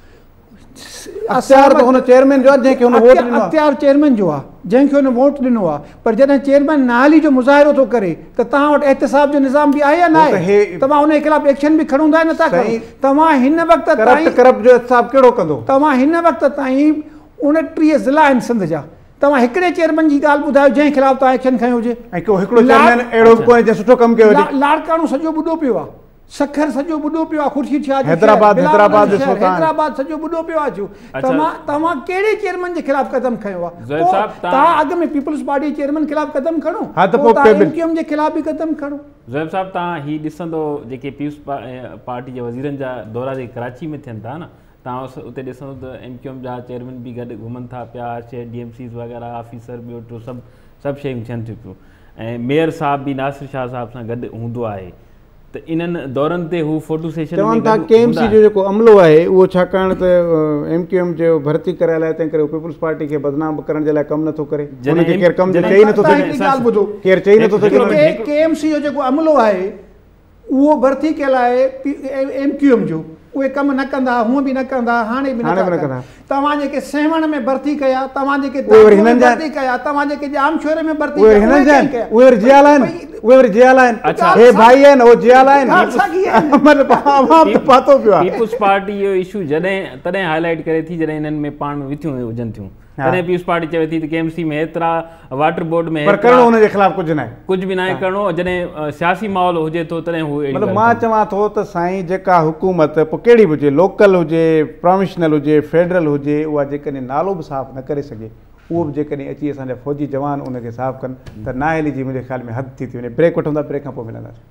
अख़्तियार त हुन चेयरमैन जो आहे जंहिंखे हुन वोट ॾिनो अख़्तियार चेयरमैन जो आहे जंहिंखे हुन वोट ॾिनो आहे पर जॾहिं चेयरमैन नाली जो मुज़ाहिरो थो करे त तव्हां वटि एहतिसाब जो निज़ाम बि आहे या न आहे तव्हां हुन जे ख़िलाफ़ एक्शन बि खणंदा नथा कयो तव्हां हिन वक़्त ताईं करप्ट जो एहतिसाब कहिड़ो कंदो तव्हां हिन वक़्त ताईं उणटीह ज़िला आहिनि सिंध जा तव्हां हिकिड़े चेयरमैन जी ॻाल्हि ॿुधायो जंहिं ख़िलाफ़ तव्हां एक्शन खयो हुजे ऐं को हिकिड़ो चेयरमैन अहिड़ो कोन्हे जंहिं सुठो कमु कयो हुजे लाड़काणो सॼो ॿुॾो पियो आहे सखर सॼो ॿुॾो पियो आहे ख़ुर्शीद शाह हैदराबाद हैदराबाद हैदराबाद सॼो ॿुॾो पियो आहे तव्हां तव्हां कहिड़े चेयरमैन जे ख़िलाफ़ क़दम खयो आहे तव्हां अॻु में पीपल्स पार्टी चेयरमैन ख़िलाफ़ क़दम खणो एम क्यू एम जे ख़िलाफ़ बि क़दम खणो ज़ोएब साहिबु तव्हां हीउ ॾिसंदो जेके पीपल्स पार्टी जे वज़ीरनि जा दौरा जेके कराची में थियनि था न तव्हां उते ॾिसंदो त एम क्यू एम जा चेयरमैन बि गॾु घुमनि था पिया शहर डी एम सीज़ वग़ैरह ऑफिसर ॿियो टियों सभु सभु शयूं थियनि थियूं पियूं ऐं मेयर साहिब बि नासिर शाह साहिब सां गॾु हूंदो आहे त इन्हनि दौरनि ते हू फोटो सेशन चवनि था के एम सी जो जेको अमलो आहे उहो छाकाणि त एम क्यू एम जो भर्ती कराइण लाइ तंहिं करे पीपुल्स पार्टी खे बदनाम करण जे लाइ कमु नथो करे, हुनखे केरु कमु चई नथो सघे, केरु चई नथो सघे। के एम सी जो जेको अमलो आहे उहो भर्ती कयल आहे एम क्यू एम जो, उहे कमु न कंदा, हूअं बि न कंदा, हाणे बि न कंदा। तव्हां जेके सेवण में भर्ती कया, तव्हां जेके भर्ती कया, तव्हां जेके जामशोरे में भर्ती कया, उहे वरी जियाल आहिनि, उहे वरी जियाल आहिनि, हे भाई आहिनि, हो जियाल आहिनि, मतलब आवाम त पातो पियो आहे। पीपुल्स पार्टी इहो इशू जॾहिं तॾहिं हाईलाइट करे थी जॾहिं हिननि में पाण में विथियूं हुजनि थियूं, तॾहिं पीपुल्स पार्टी चवे थी त के एम सी में एतिरा, वाटर बोर्ड में पर करणो हुनजे ख़िलाफ़ कुझु न आहे, कुझु बि न आहे करणो, जॾहिं सियासी माहौल हुजे थो तॾहिं हू मतिलबु मां चवां थो त साईं जेका हुकूमत पोइ कहिड़ी बि हुजे, लोकल हुजे, प्रोविशनल हुजे, फेडरल हुजे, उहा जेकॾहिं नालो बि साफ़ न करे सघे, उहो बि जेकॾहिं अची असांजा फ़ौजी जवान उनखे साफ़ कनि त नाअहली जी मुंहिंजे ख़्याल में हद थी थी वञे। ब्रेक वठूं था, ब्रेक खां पोइ मिलंदासीं।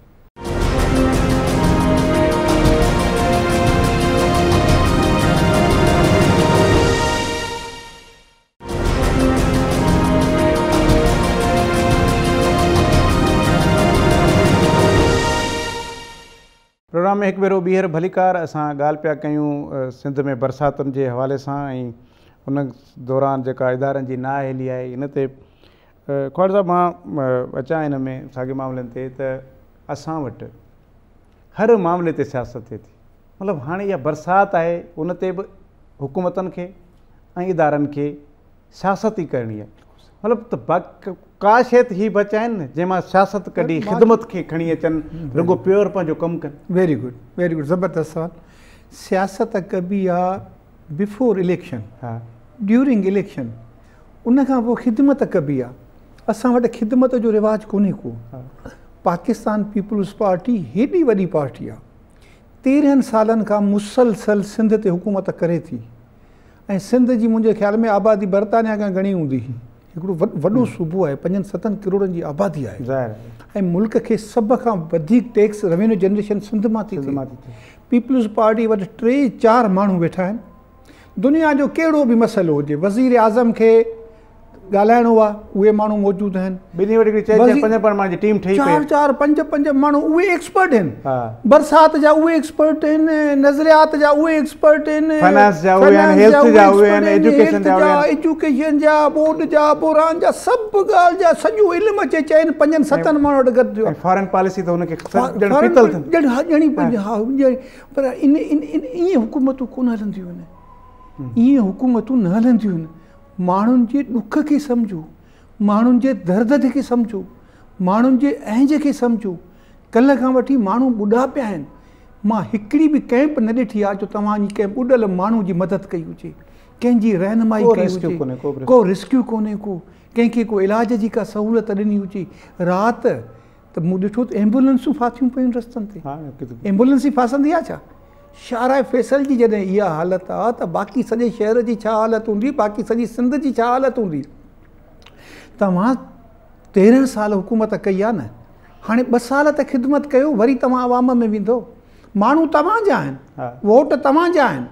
प्रोग्राम में हिकु भेरो ॿीहर भलीकार असां ॻाल्हि पिया कयूं सिंध में बरसातुनि जे हवाले सां, ऐं उन दौरान जेका इदारनि जी नाअहली आहे इन ते ख्वाजा साहिबु मां अचां हिन में साॻे मामलनि ते त असां वटि हर मामले ते सियासत थिए थी। मतिलबु हाणे इहा बरसाति आहे, उन ते बि हुकूमतनि खे ऐं इदारनि खे सियासत ई करणी आहे। मतिलबु त बाक़ी का शइ त हीअ बचाइनि न जंहिंमां सियासत कढी ख़िदमत खे खणी अचनि, रुगो प्योर पंहिंजो कमु कनि। वेरी गुड, वेरी गुड, ज़बरदस्त सवाल। सियासत कबी आहे बिफोर इलेक्शन, हा ड्यूरिंग इलेक्शन, उन खां पोइ ख़िदमत कबी आहे। असां वटि ख़िदमत जो रिवाजु कोन्हे को। पाकिस्तान पीपुल्स पार्टी हेॾी वॾी पार्टी आहे, तेरहंनि सालनि खां मुसलसल सिंध ते हुकूमत करे थी, ऐं सिंध जी मुंहिंजे ख़्याल में आबादी बरतानिया खां घणी हूंदी हुई। हिकिड़ो वॾो सूबो आहे, पंजनि सतनि किरोड़नि जी आबादी आहे, ऐं मुल्क खे सभ खां वधीक टैक्स रेवेन्यू जनरेशन सिंध मां थी थिए। पीपुल्स पार्टी वटि टे चारि माण्हू वेठा आहिनि, दुनिया जो कहिड़ो बि मसइलो हुजे, वज़ीर आज़म खे ॻाल्हाइणो आहे, उहे माण्हू मौजूदु आहिनि, ॿिनी वटि पंज टीम ठही चारि चारि पंज पंज माण्हू, उहे एक्सपर्ट आहिनि, बरसाति जा उहे एक्सपर्ट आहिनि, नज़रियात जा उहे एक्सपर्ट आहिनि, फाइनेंस जा उहे आहिनि, हेल्थ जा उहे आहिनि, एजुकेशन जा एजुकेशन जा, बोर्ड जा, बोरान जा, सभु ॻाल्हि जा सॼो इल्मु अचे चइनि पंजनि सतनि माण्हू वटि गॾु। फॉरेन पॉलिसी त हुनखे ॼणी पई, हा, पर इन ईअं हुकूमतूं कोन हलंदियूं आहिनि, ईअं हुकूमतूं न हलंदियूं आहिनि। माण्हुनि जे ॾुख खे सम्झो, माण्हुनि जे दर्द खे सम्झो, माण्हुनि जे अहज खे सम्झो। कल्ह खां वठी माण्हू ॿुॾा पिया आहिनि, मां हिकिड़ी बि कैंप न ॾिठी आहे जो तव्हांजी कंहिं ॿुॾल माण्हू जी मदद कई हुजे, कंहिंजी रहनुमाई कई हुजे, को रिस्क्यू कोन्हे को, कंहिंखे को इलाज जी का सहूलियत ॾिनी हुजे। राति त मूं ॾिठो त एम्बुलेंसूं फाथियूं पियूं रस्तनि ते, एम्बुलेंस ई फासंदी आहे छा? शाराए फैसल जी जॾहिं इहा हालत आहे त बाक़ी सॼे शहर जी छा हालत हूंदी, बाक़ी सॼी सिंध जी छा हालत हूंदी। तव्हां तेरहं साल हुकूमत कई आहे न, हाणे ॿ साल त ख़िदमत कयो, वरी तव्हां अवाम में वेंदो, माण्हू तव्हांजा आहिनि, वोट तव्हांजा आहिनि।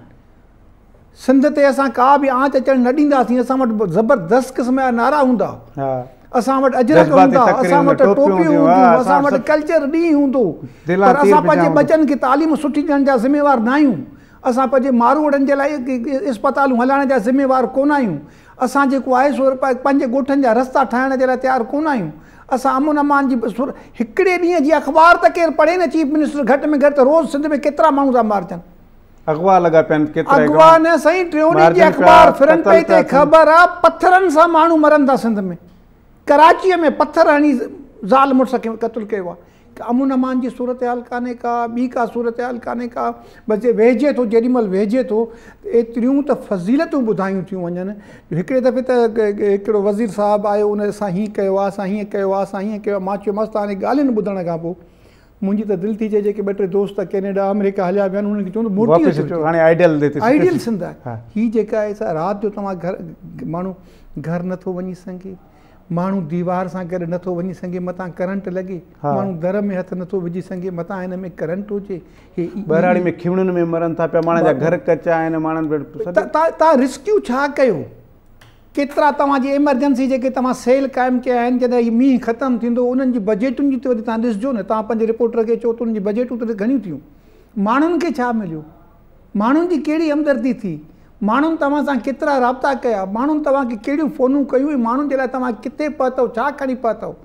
सिंध ते असां का बि आंच अचणु न ॾींदासीं, असां वटि ज़बरदस्त क़िस्म जा नारा हूंदा, असां वटि अजरक हूंदा, असां वटि टोपियूं हूंदियूं, असां वटि कल्चर ॾींहुं हूंदो, पर असां पंहिंजे बचनि खे तालीम सुठी ॾियण जा ज़िम्मेवार न आहियूं। असां पंहिंजे मारूड़नि जे लाइ इस्पतालूं हलाइण जा ज़िम्मेवार कोन आहियूं। असां जेको आहे सो पंहिंजे ॻोठनि जा रस्ता ठाहिण जे लाइ तयारु कोन आहियूं। असां अमन अमान जी हिकिड़े ॾींहं जी अख़बार त केरु पढ़े न, चीफ मिनिस्टर घटि में घटि त रोज़ सिंध में केतिरा माण्हू था मारिजनि, अॻुवाह लॻा पिया आहिनि, अॻुवाह न साईं, टियों ॾींहं जी अख़बार फ्रंट पेज ते ख़बर आहे पथरनि सां माण्हू मरनि था सिंध में, कराचीअ में पथर हणी ज़ाल मुड़ुस खे क़तलु कयो आहे। अमन अमान जी सूरत हाल कान्हे का, ॿी का सूरत हाल कान्हे का, बसि वेझे थो, जेॾीमहिल वेझे थो एतिरियूं त फज़ीलतूं ॿुधायूं थियूं वञनि। हिकिड़े दफ़े त हिकिड़ो वज़ीर साहिबु आयो, उन असां हीअं कयो आहे, असां हीअं कयो आहे, असां हीअं कयो आहे। मां चयोमांसि त हाणे ॻाल्हियुनि ॿुधण खां पोइ मुंहिंजी त दिलि थी चए जेके ॿ टे दोस्त कैनेडा अमेरिका हलिया विया आहिनि, उन्हनि खे चवंदो मूर्ति हाणे आइडियल आइडियल सिंध आहे। हीअ जेका आहे सा राति जो तव्हां घर माण्हू घर नथो वञी सघे, माण्हू दीवार सां गॾु नथो वञी सघे, मथां करंट लॻे, माण्हू दर में हथु नथो विझी सघे, मथां हिन में करंट हुजे, बहिराड़ी में खिवणनि में मरनि था पिया, माण्हुनि जा घर कचा आहिनि, माण्हुनि तव्हां रिस्क्यू छा कयो? केतिरा तव्हांजी एमरजेंसी जेके तव्हां सेल क़ाइमु कया आहिनि जॾहिं हीउ मींहुं ख़तमु थींदो उन्हनि जी बजेटुनि जी त वरी तव्हां ॾिसिजो न तव्हां पंहिंजे रिपोर्टर खे चओ त उन्हनि जी बजेटूं त घणियूं थियूं माण्हुनि खे छा मिलियो माण्हुनि जी कहिड़ी हमदर्दी थी माण्हुनि तव्हां सां केतिरा राब्ता कया माण्हुनि तव्हांखे कहिड़ियूं फ़ोनूं कयूं माण्हुनि जे लाइ तव्हां किथे पहुतव छा खणी पहुतव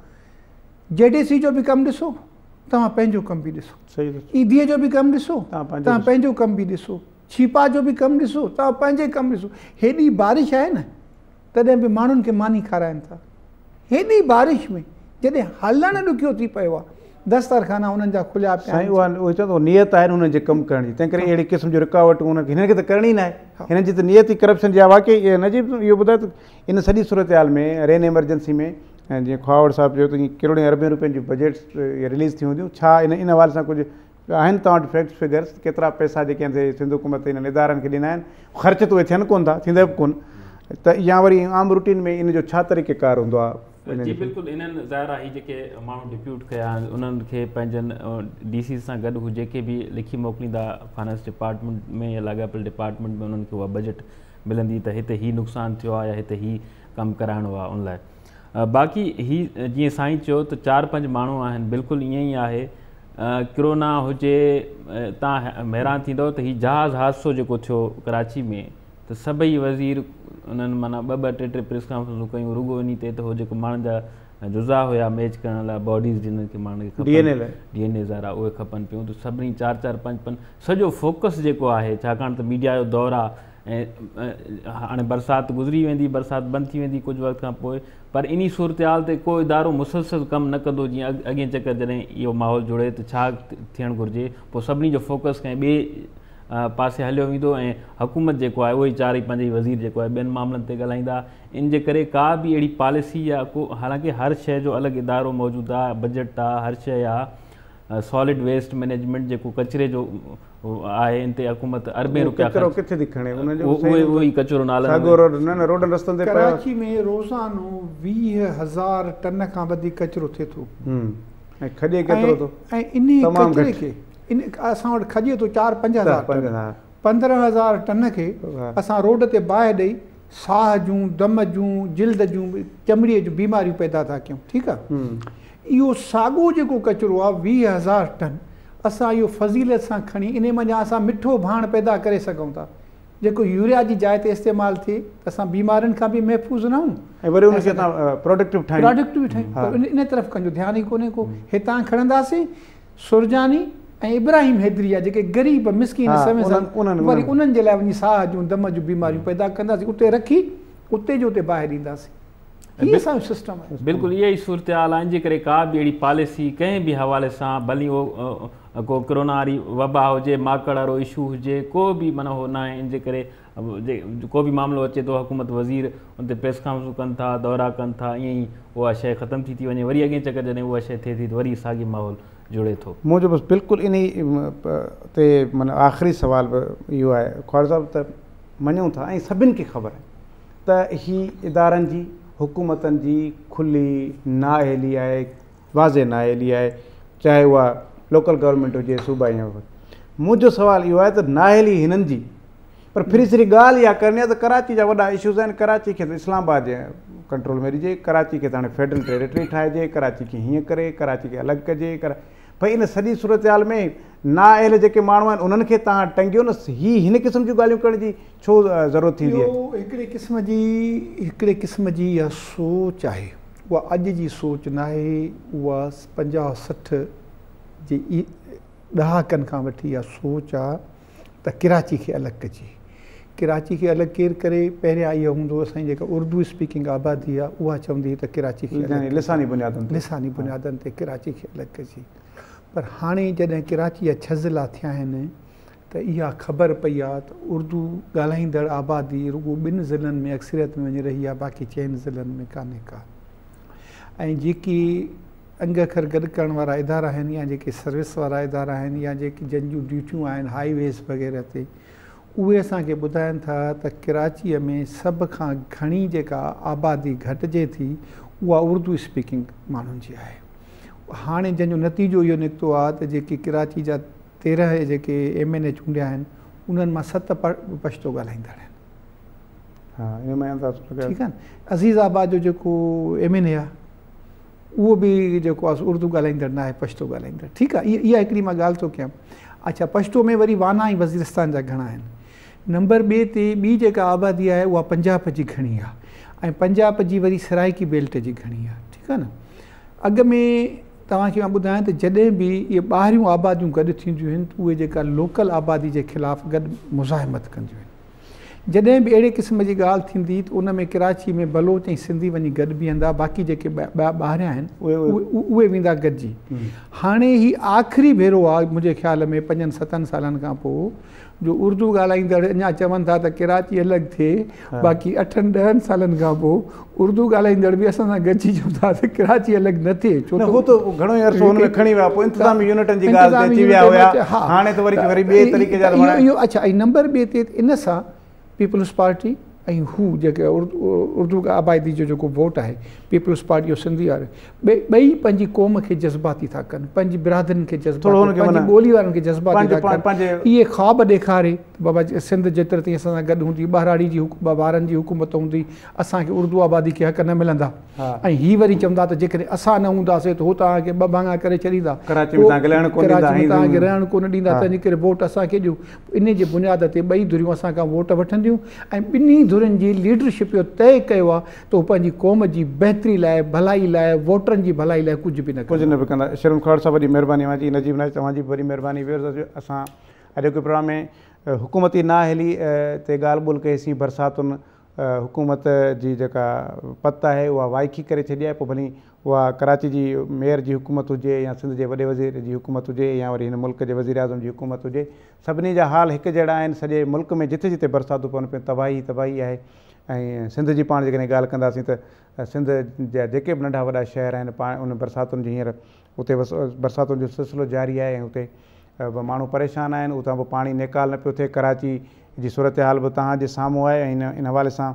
जे डी सी जो बि कमु ॾिसो तव्हां पंहिंजो कमु बि ॾिसो सही ईदीअ जो बि कमु ॾिसो तव्हां पंहिंजो कमु बि ॾिसो छीपा जो बि कमु ॾिसो तव्हां पंहिंजे कमु ॾिसो हेॾी बारिश आहे न तॾहिं बि माण्हुनि खे मानी खाराइनि था हेॾी बारिश में जॾहिं हलणु ॾुखियो थी पियो आहे दस्तारखाना उन्हनि जा खुलिया पिया आहिनि उहा उहो चवंदो नियत आहे हुननि जे कमु करण जी तंहिं करे अहिड़ी क़िस्म जूं रुकावटूं हुनखे हिननि खे त करणी न आहे हिननि जी त नियत ई करप्शन जी आहे वाक़ई नजीब इहो ॿुधायो त इन सॼी सूरत हाल में रेन एमरजेंसी में ऐं जीअं ख्वावड़ साहिबु चयो त किरोड़े अरबे रुपयनि जूं बजेट्स रिलीज़ थी हूंदियूं छा इन इन हवाले सां कुझु आहिनि तव्हां वटि फैक्ट्स फिगर्स केतिरा पैसा जेके आहिनि सिंध हुकूमत इन्हनि इदारनि खे ॾिना आहिनि ख़र्च त उहे थियनि कोन था थींदा बि कोन त या वरी आम रूटीन में इन जो छा तरीक़ेकार हूंदो आहे जी बिल्कुलु इन्हनि ज़ाहिर आहे जेके माण्हू डिप्यूट कया आहिनि उन्हनि खे पंहिंजनि डी सी सां गॾु हू जेके बि लिखी मोकिलींदा फाइनेंस डिपार्टमेंट में या लाॻापियल डिपार्टमेंट में उन्हनि खे उहा बजट मिलंदी त हिते हीउ नुक़सानु थियो आहे या हिते हीउ कमु कराइणो आहे उन लाइ बाक़ी हीउ जीअं साईं चयो त चारि पंज माण्हू आहिनि बिल्कुलु ईअं ई आहे किरोना हुजे तव्हां हैरान थींदव त हीउ जहाज़ हादसो जेको थियो कराची में त सभई वज़ीर उन्हनि माना ॿ ॿ टे टे प्रेस कॉन्फ्रेंसूं कयूं रुगो इन ते त हो जेको माण्हुनि जा जुज़ा हुया मैच करण लाइ बॉडीज़ जिन्हनि खे माण्हुनि खे डी एन ए लाइ डी एन ए ज़ारा उहे खपनि पियूं त सभिनी चारि चारि पंज पंज सॼो फोकस जेको आहे छाकाणि त मीडिया जो दौरु आहे ऐं हाणे बरसाति गुज़री वेंदी बरसाति बंदि थी वेंदी कुझु वक़्त खां पोइ पर इन सूरत हाल ते को इदारो मुसलसिल कमु न कंदो जीअं अॻे चकर जॾहिं इहो माहौल जुड़े त छा थियणु घुरिजे पोइ सभिनी जो फोकस कंहिं ॿिए पासे हलियो वेंदो ऐं हुकूमत जेको आहे उहो ई चारि पंज ई वज़ीर जेको आहे ॿियनि मामलनि ते ॻाल्हाईंदा इन जे करे का बि अहिड़ी पॉलिसी या को हालांकि हर शइ जो अलॻि इदारो मौजूदु आहे बजट आहे हर शइ आहे सॉलिड वेस्ट मैनेजमेंट जेको कचिरे जो आहे इन ते हुकूमत अरबे रुपया किथे थी खणे उहो ई कचिरो रोडनि रस्तनि ते कराची में रोज़ानो वीह हज़ार टन खां वधीक कचिरो थिए थो ऐं खॼे केतिरो थो ऐं इन कचिरे खे इन असां वटि खॼे थो चारि पंज हज़ार पंद्रहं हज़ार टन खे असां रोड ते बाहि ॾेई साह जूं दम जूं जिल्द जूं चमड़ीअ जूं बीमारियूं पैदा था कयूं ठीकु आहे इहो साॻियो जेको कचिरो आहे वीह हज़ार टन असां इहो फज़ीलत सां खणी इन मञा असां मिठो भाण पैदा करे सघूं था जेको यूरिया जी जाइ ते इस्तेमालु थिए त असां बीमारियुनि खां बि महफ़ूज़ न आहियूं ऐं वरी उनखे प्रोडक्टिव ठाहियूं प्रोडक्टिव ठाहियूं इन तरफ़ कंजो ध्यानु ई कोन्हे को हितां खणंदासीं सुरजानी ऐं इब्राहिम हैदरी आहे जेके ग़रीब मिसकीन समय वरी उन्हनि जे लाइ वञी साह जूं दम जूं बीमारियूं पैदा कंदासीं उते रखी उते जो उते ॿाहिरि ॾींदासीं इहो असांजो सिस्टम आहे बिल्कुलु इहा ई सूरत हाल आहे इन जे करे का बि अहिड़ी पॉलिसी कंहिं बि हवाले सां भली उहो को कोरोना वारी वबा हुजे माकड़ वारो इशू हुजे को बि माना उहो न आहे इन जे करे को बि मामिलो अचे थो हुकूमत वज़ीर उन ते प्रेस कॉन्फ्रेंसूं कनि था दौरा कनि था ईअं ई उहा शइ ख़तमु थी थी वञे वरी अॻे चकर जॾहिं उहा शइ थिए थी त वरी साॻी माहौल जुड़े थो मुंहिंजो बसि बिल्कुलु इन ते माना आख़िरी सुवाल बि इहो आहे ख्वार साहिबु त मञूं था ऐं सभिनि खे ख़बर आहे त ही इदारनि जी हुकूमतनि जी खुली नाअहली आहे वाज़े नाअहली आहे चाहे उहा लोकल गवर्नमेंट हुजे सूबा या मुंहिंजो सुवालु इहो आहे त नाअहली हिननि जी पर फिरी सिरी ॻाल्हि इहा करणी आहे त कराची जा वॾा इशूज़ आहिनि कराची खे त इस्लामाबाद जे कंट्रोल में ॾिजे कराची खे त हाणे फेडरल टेरिटरी ठाहिजे कराची खे हीअं करे कराची खे अलॻि कजे कर भई इन सॼी सूरत हाल में नाअहल जेके माण्हू आहिनि उन्हनि खे तव्हां टंगियो न ही हिन क़िस्म जूं ॻाल्हियूं करण जी छो ज़रूरत थींदी आहे हिकिड़े क़िस्म जी हिकिड़े क़िस्म जी इहा सोच आहे उहा अॼु जी सोच न आहे उहा पंजाहु सठि जी ॾहाकनि खां वठी इहा सोच आहे त कराची खे अलॻि कजे कराची खे अलॻि केरु करे पहिरियां इहो हूंदो असांजी जेका उर्दू स्पीकिंग आबादी आहे उहा चवंदी त कराची खे लिसानी बुनियादनि लिसानी बुनियादनि ते कराची खे अलॻि कजे पर हाणे जॾहिं कराची जा छज़ला थिया आहिनि त इहा ख़बर पई आहे त उर्दू ॻाल्हाईंदड़ आबादी रुगो ॿिनि ज़िलनि में अक्सरियत में वञी रही आहे बाक़ी चइनि ज़िलनि में कान्हे का ऐं जेकी अंग अखर गॾु करण वारा इदारा आहिनि या जेके सर्विस वारा इदारा आहिनि या जेकी जंहिंजूं ड्यूटियूं आहिनि हाईवेज़ वग़ैरह ते उहे असांखे ॿुधाइनि था त कराचीअ में सभ खां घणी जेका आबादी घटिजे थी उहा उर्दू स्पीकिंग माण्हुनि जी आहे हाणे जंहिंजो नतीजो इहो निकितो आहे त जेके कराची जा तेरहं जेके एम एन ए चूंडिया आहिनि उन्हनि मां सत प पछतो ॻाल्हाईंदड़ आहिनि हा इन में ठीकु आहे न। अज़ीज़ाबाद जो जेको एम एन ए आहे उहो बि जेको आहे उर्दू ॻाल्हाईंदड़ न आहे, पछतो ॻाल्हाईंदड़। ठीकु आहे, इहा इहा हिकिड़ी मां ॻाल्हि थो कयां। अच्छा, पछतो में वरी वाना ऐं वज़ीरिस्तान जा घणा आहिनि। नंबर ॿिए ते ॿी जेका आबादी आहे उहा पंजाब जी घणी आहे ऐं पंजाब जी वरी सराइकी बेल्ट जी घणी आहे। ठीकु आहे न। अॻु में तव्हांखे मां ॿुधायां त जॾहिं बि इहे ॿाहिरियूं आबादियूं गॾु थींदियूं आहिनि त उहे जेका लोकल आबादी जे ख़िलाफ़ु गॾु मुज़ाहिमत कंदियूं आहिनि। जॾहिं बि अहिड़े क़िस्म जी ॻाल्हि थींदी त उन में कराची में बलोच ऐं सिंधी वञी गॾु बीहंदा, बाक़ी जेके ॿिया ॿाहिरियां आहिनि उहे वेंदा गॾिजी। हाणे ही आख़िरी भेरो आहे मुंहिंजे ख़्याल में पंजनि सतनि सालनि खां पोइ जो उर्दू ॻाल्हाईंदड़ अञा चवनि था त कराची अलॻि थिए, बाक़ी अठनि ॾहनि सालनि खां पोइ उर्दू ॻाल्हाईंदड़ बि असां सां गॾिजी चवनि था त कराची अलॻि न थिए। छो त घणो ई अर्सो हुन में खणी विया, पोइ इंतिज़ामी यूनिटनि जी ॻाल्हि अची विया हुया, हाणे त वरी वरी ॿिए तरीक़े जा इहो। अच्छा, ऐं नंबर ॿिए ते इन सां पीपल्स पार्टी ऐं हू जेके उर्दू उर्दू आबादी जो जेको वोट आहे पीपल्स पार्टी जो सिंधी वारे ॿई ॿई पंहिंजी क़ौम खे जज़्बाती था कनि, पंहिंजी बिरादरियुनि खे जज़्बाती, पंहिंजी ॿोली वारनि खे जज़्बाती था कनि। इहे ख़्वाब ॾेखारे बाबा सिंध जेतिरे ताईं असां सां गॾु हूंदी, ॿाराड़ी जी ॿारनि जी हुकूमत हूंदी, असांखे उर्दू आबादी खे हक़ न मिलंदा। ऐं हीअ वरी चवंदा त जेकॾहिं असां न हूंदासीं त हू तव्हांखे ॿ भाङा करे छॾींदा, कराची में तव्हांखे रहणु कोन ॾींदा, तंहिंजे करे वोट असांखे ॾियो। इन जे बुनियाद ते ॿई धुरियूं असां खां वोट वठंदियूं ऐं ॿिन्ही धुरियुनि जी लीडरशिप इहो तइ कयो आहे त उहो पंहिंजी क़ौम जी बहितरी लाइ, भलाई लाइ, वोटरनि जी भलाई लाइ कुझु बि न कुझु न बि कंदा। शर्म खौड़ साहब वॾी महिरबानी, मुंहिंजी नजीब नाज़ तव्हांजी बि वॾी महिरबानी। असां अॼोके प्रोग्राम में हुकूमती नाअहली ते ॻाल्हि ॿोल कईसीं। बरसातुनि हुकूमत जी जेका पत आहे उहा वाइकी करे छॾी आहे, पोइ भली उहा कराची जी मेयर जी हुकूमत हुजे या सिंध जे वॾे वज़ीर जी हुकूमत हुजे या वरी हिन मुल्क जे वज़ीर आज़म जी हुकूमत हुजे, सभिनी जा हाल हिकु जहिड़ा आहिनि। सॼे मुल्क में जिथे जिथे बरसातूं पवनि पियूं तबाही तबाही आहे। ऐं सिंध जी पाण जेकॾहिं ॻाल्हि कंदासीं त सिंध जा जेके बि नंढा वॾा शहर आहिनि पाण उन बरसातुनि जी हींअर उते बरसातुनि जो सिलसिलो जारी आहे ऐं उते माण्हू परेशान आहिनि, उतां पोइ पाणी निकाल न पियो थिए। कराची जी सूरत हाल बि तव्हांजे साम्हूं आहे ऐं इन इन हवाले सां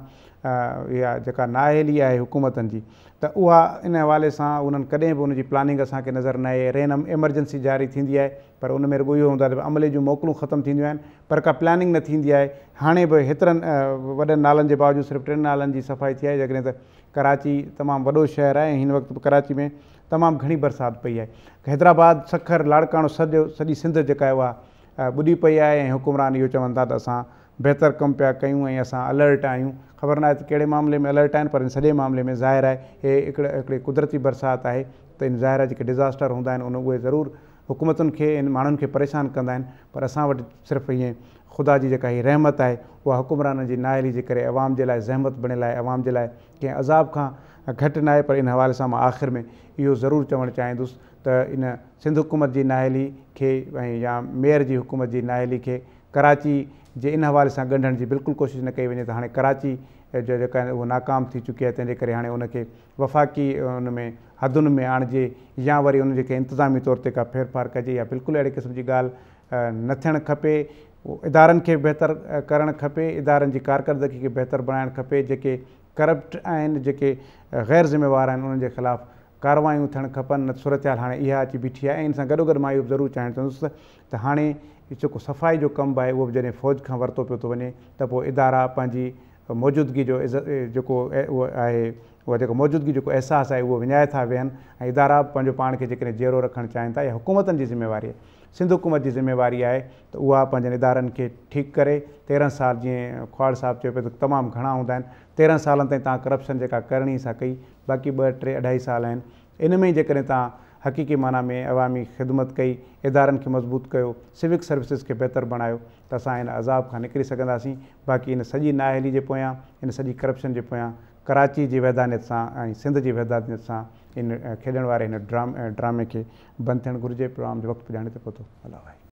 इहा जेका नाअहली आहे हुकूमतनि जी त उहा इन हवाले सां उन्हनि कॾहिं बि उनजी प्लानिंग असांखे नज़र न आहे। रेन एमरजेंसी जारी थींदी आहे पर उन में रुॻो इहो हूंदो आहे त अमले जूं मोकलूं ख़तमु थींदियूं आहिनि पर का प्लानिंग न थींदी आहे। हाणे बि हेतिरनि वॾनि नालनि जे बावजूदि सिर्फ़ु टिनि नालनि जी सफ़ाई थी आहे, जॾहिं त कराची तमामु वॾो शहर आहे ऐं हिन वक़्तु कराची में तमामु घणी बरसाति पई आहे। हैदराबाद, सखर, लाड़काणो सॼो सॼी सिंध जेका आहे उहा ॿुॾी पई आहे ऐं हुकुमरान इहो चवनि था त असां बहितर कमु पिया कयूं ऐं असां अलर्ट आहियूं। ख़बर न आहे त कहिड़े मामले में अलर्ट आहिनि पर इन सॼे मामले में ज़ाहिर आहे हे हिकिड़े हिकिड़ी कुदरती बरसाति आहे त इन ज़ाहिर जेके डिज़ास्टर हूंदा आहिनि उन उहे ज़रूरु हुकूमतुनि खे इन माण्हुनि खे परेशान कंदा आहिनि पर असां वटि सिर्फ़ु ईअं ख़ुदा जी जेका हीअ रहमत आहे उहा हुकुमराननि जी नाअहली जे करे अवाम जे लाइ ज़हमत बणियल आहे, अवाम जे लाइ कंहिं अज़ाब खां घटि न आहे। पर इन हवाले सां मां आख़िर में इहो ज़रूरु चवणु चाहींदुसि त इन सिंध हुकूमत जी नाअहली खे ऐं या मेयर जी हुकूमत जी नाअहली खे कराची जे इन हवाले सां ॻंढण जी बिल्कुलु कोशिशि न कई वञे त हाणे कराची जो जेका आहे उहा नाकाम थी चुकी आहे, तंहिंजे करे हाणे उनखे वफ़ाक़ी उन में हदुनि में आणिजे या वरी उन जेके इंतिज़ामी तौर ते का फेरफार कजे या बिल्कुलु अहिड़े क़िस्म जी ॻाल्हि न थियणु खपे। इदारनि खे बहितर करणु खपे, इदारनि जी कारकर्दगी खे बहितर बणाइणु खपे। जेके करप्ट आहिनि, जेके ग़ैर ज़िम्मेवार आहिनि उन्हनि जे ख़िलाफ़ु कारवायूं थियणु खपनि। सूरत हाल हाणे इहा अची बीठी आहे ऐं इन सां गॾोगॾु मां इहो ज़रूरु चाहिणु चाहींदुसि त हाणे जेको सफ़ाई जो कमु आहे उहो बि जॾहिं फ़ौज खां वरितो पियो थो वञे त पोइ इदारा पंहिंजी मौजूदगी जो जेको उहो आहे उहा जेको मौजूदगी जेको अहसासु आहे उहो विञाए था वेहनि ऐं इदारा पंहिंजो पाण खे जेकॾहिं जहिड़ो रखणु चाहिनि था या हुकूमतनि जी ज़िम्मेवारी आहे, सिंध हुकूमत जी ज़िम्मेवारी आहे त उहा पंहिंजनि इदारनि खे ठीकु करे। तेरहं साल जीअं ख्वाड़ साहिबु चयो पियो त तमामु घणा हूंदा आहिनि, तेरहं सालनि ताईं तव्हां करप्शन जेका करणी सां कई, बाक़ी ॿ टे अढाई साल आहिनि, इन में जेकॾहिं तव्हां हक़ीक़ी माना में अवामी ख़िदमत कई, इदारनि खे मज़बूत कयो, सिविक सर्विसिस खे बहितर बणायो त असां हिन अज़ाब खां निकिरी सघंदासीं। बाक़ी इन सॼी नाअहली जे पोयां, इन सॼी करप्शन जे पोयां कराची जी वैधानियत सां ऐं सिंध जी वैधानियत सां इन खेॾण वारे हिन ड्राम ड्रामे खे बंदि थियणु घुरिजे। प्रोग्राम जो वक़्तु पुॼाणे ते पहुतो। अलाह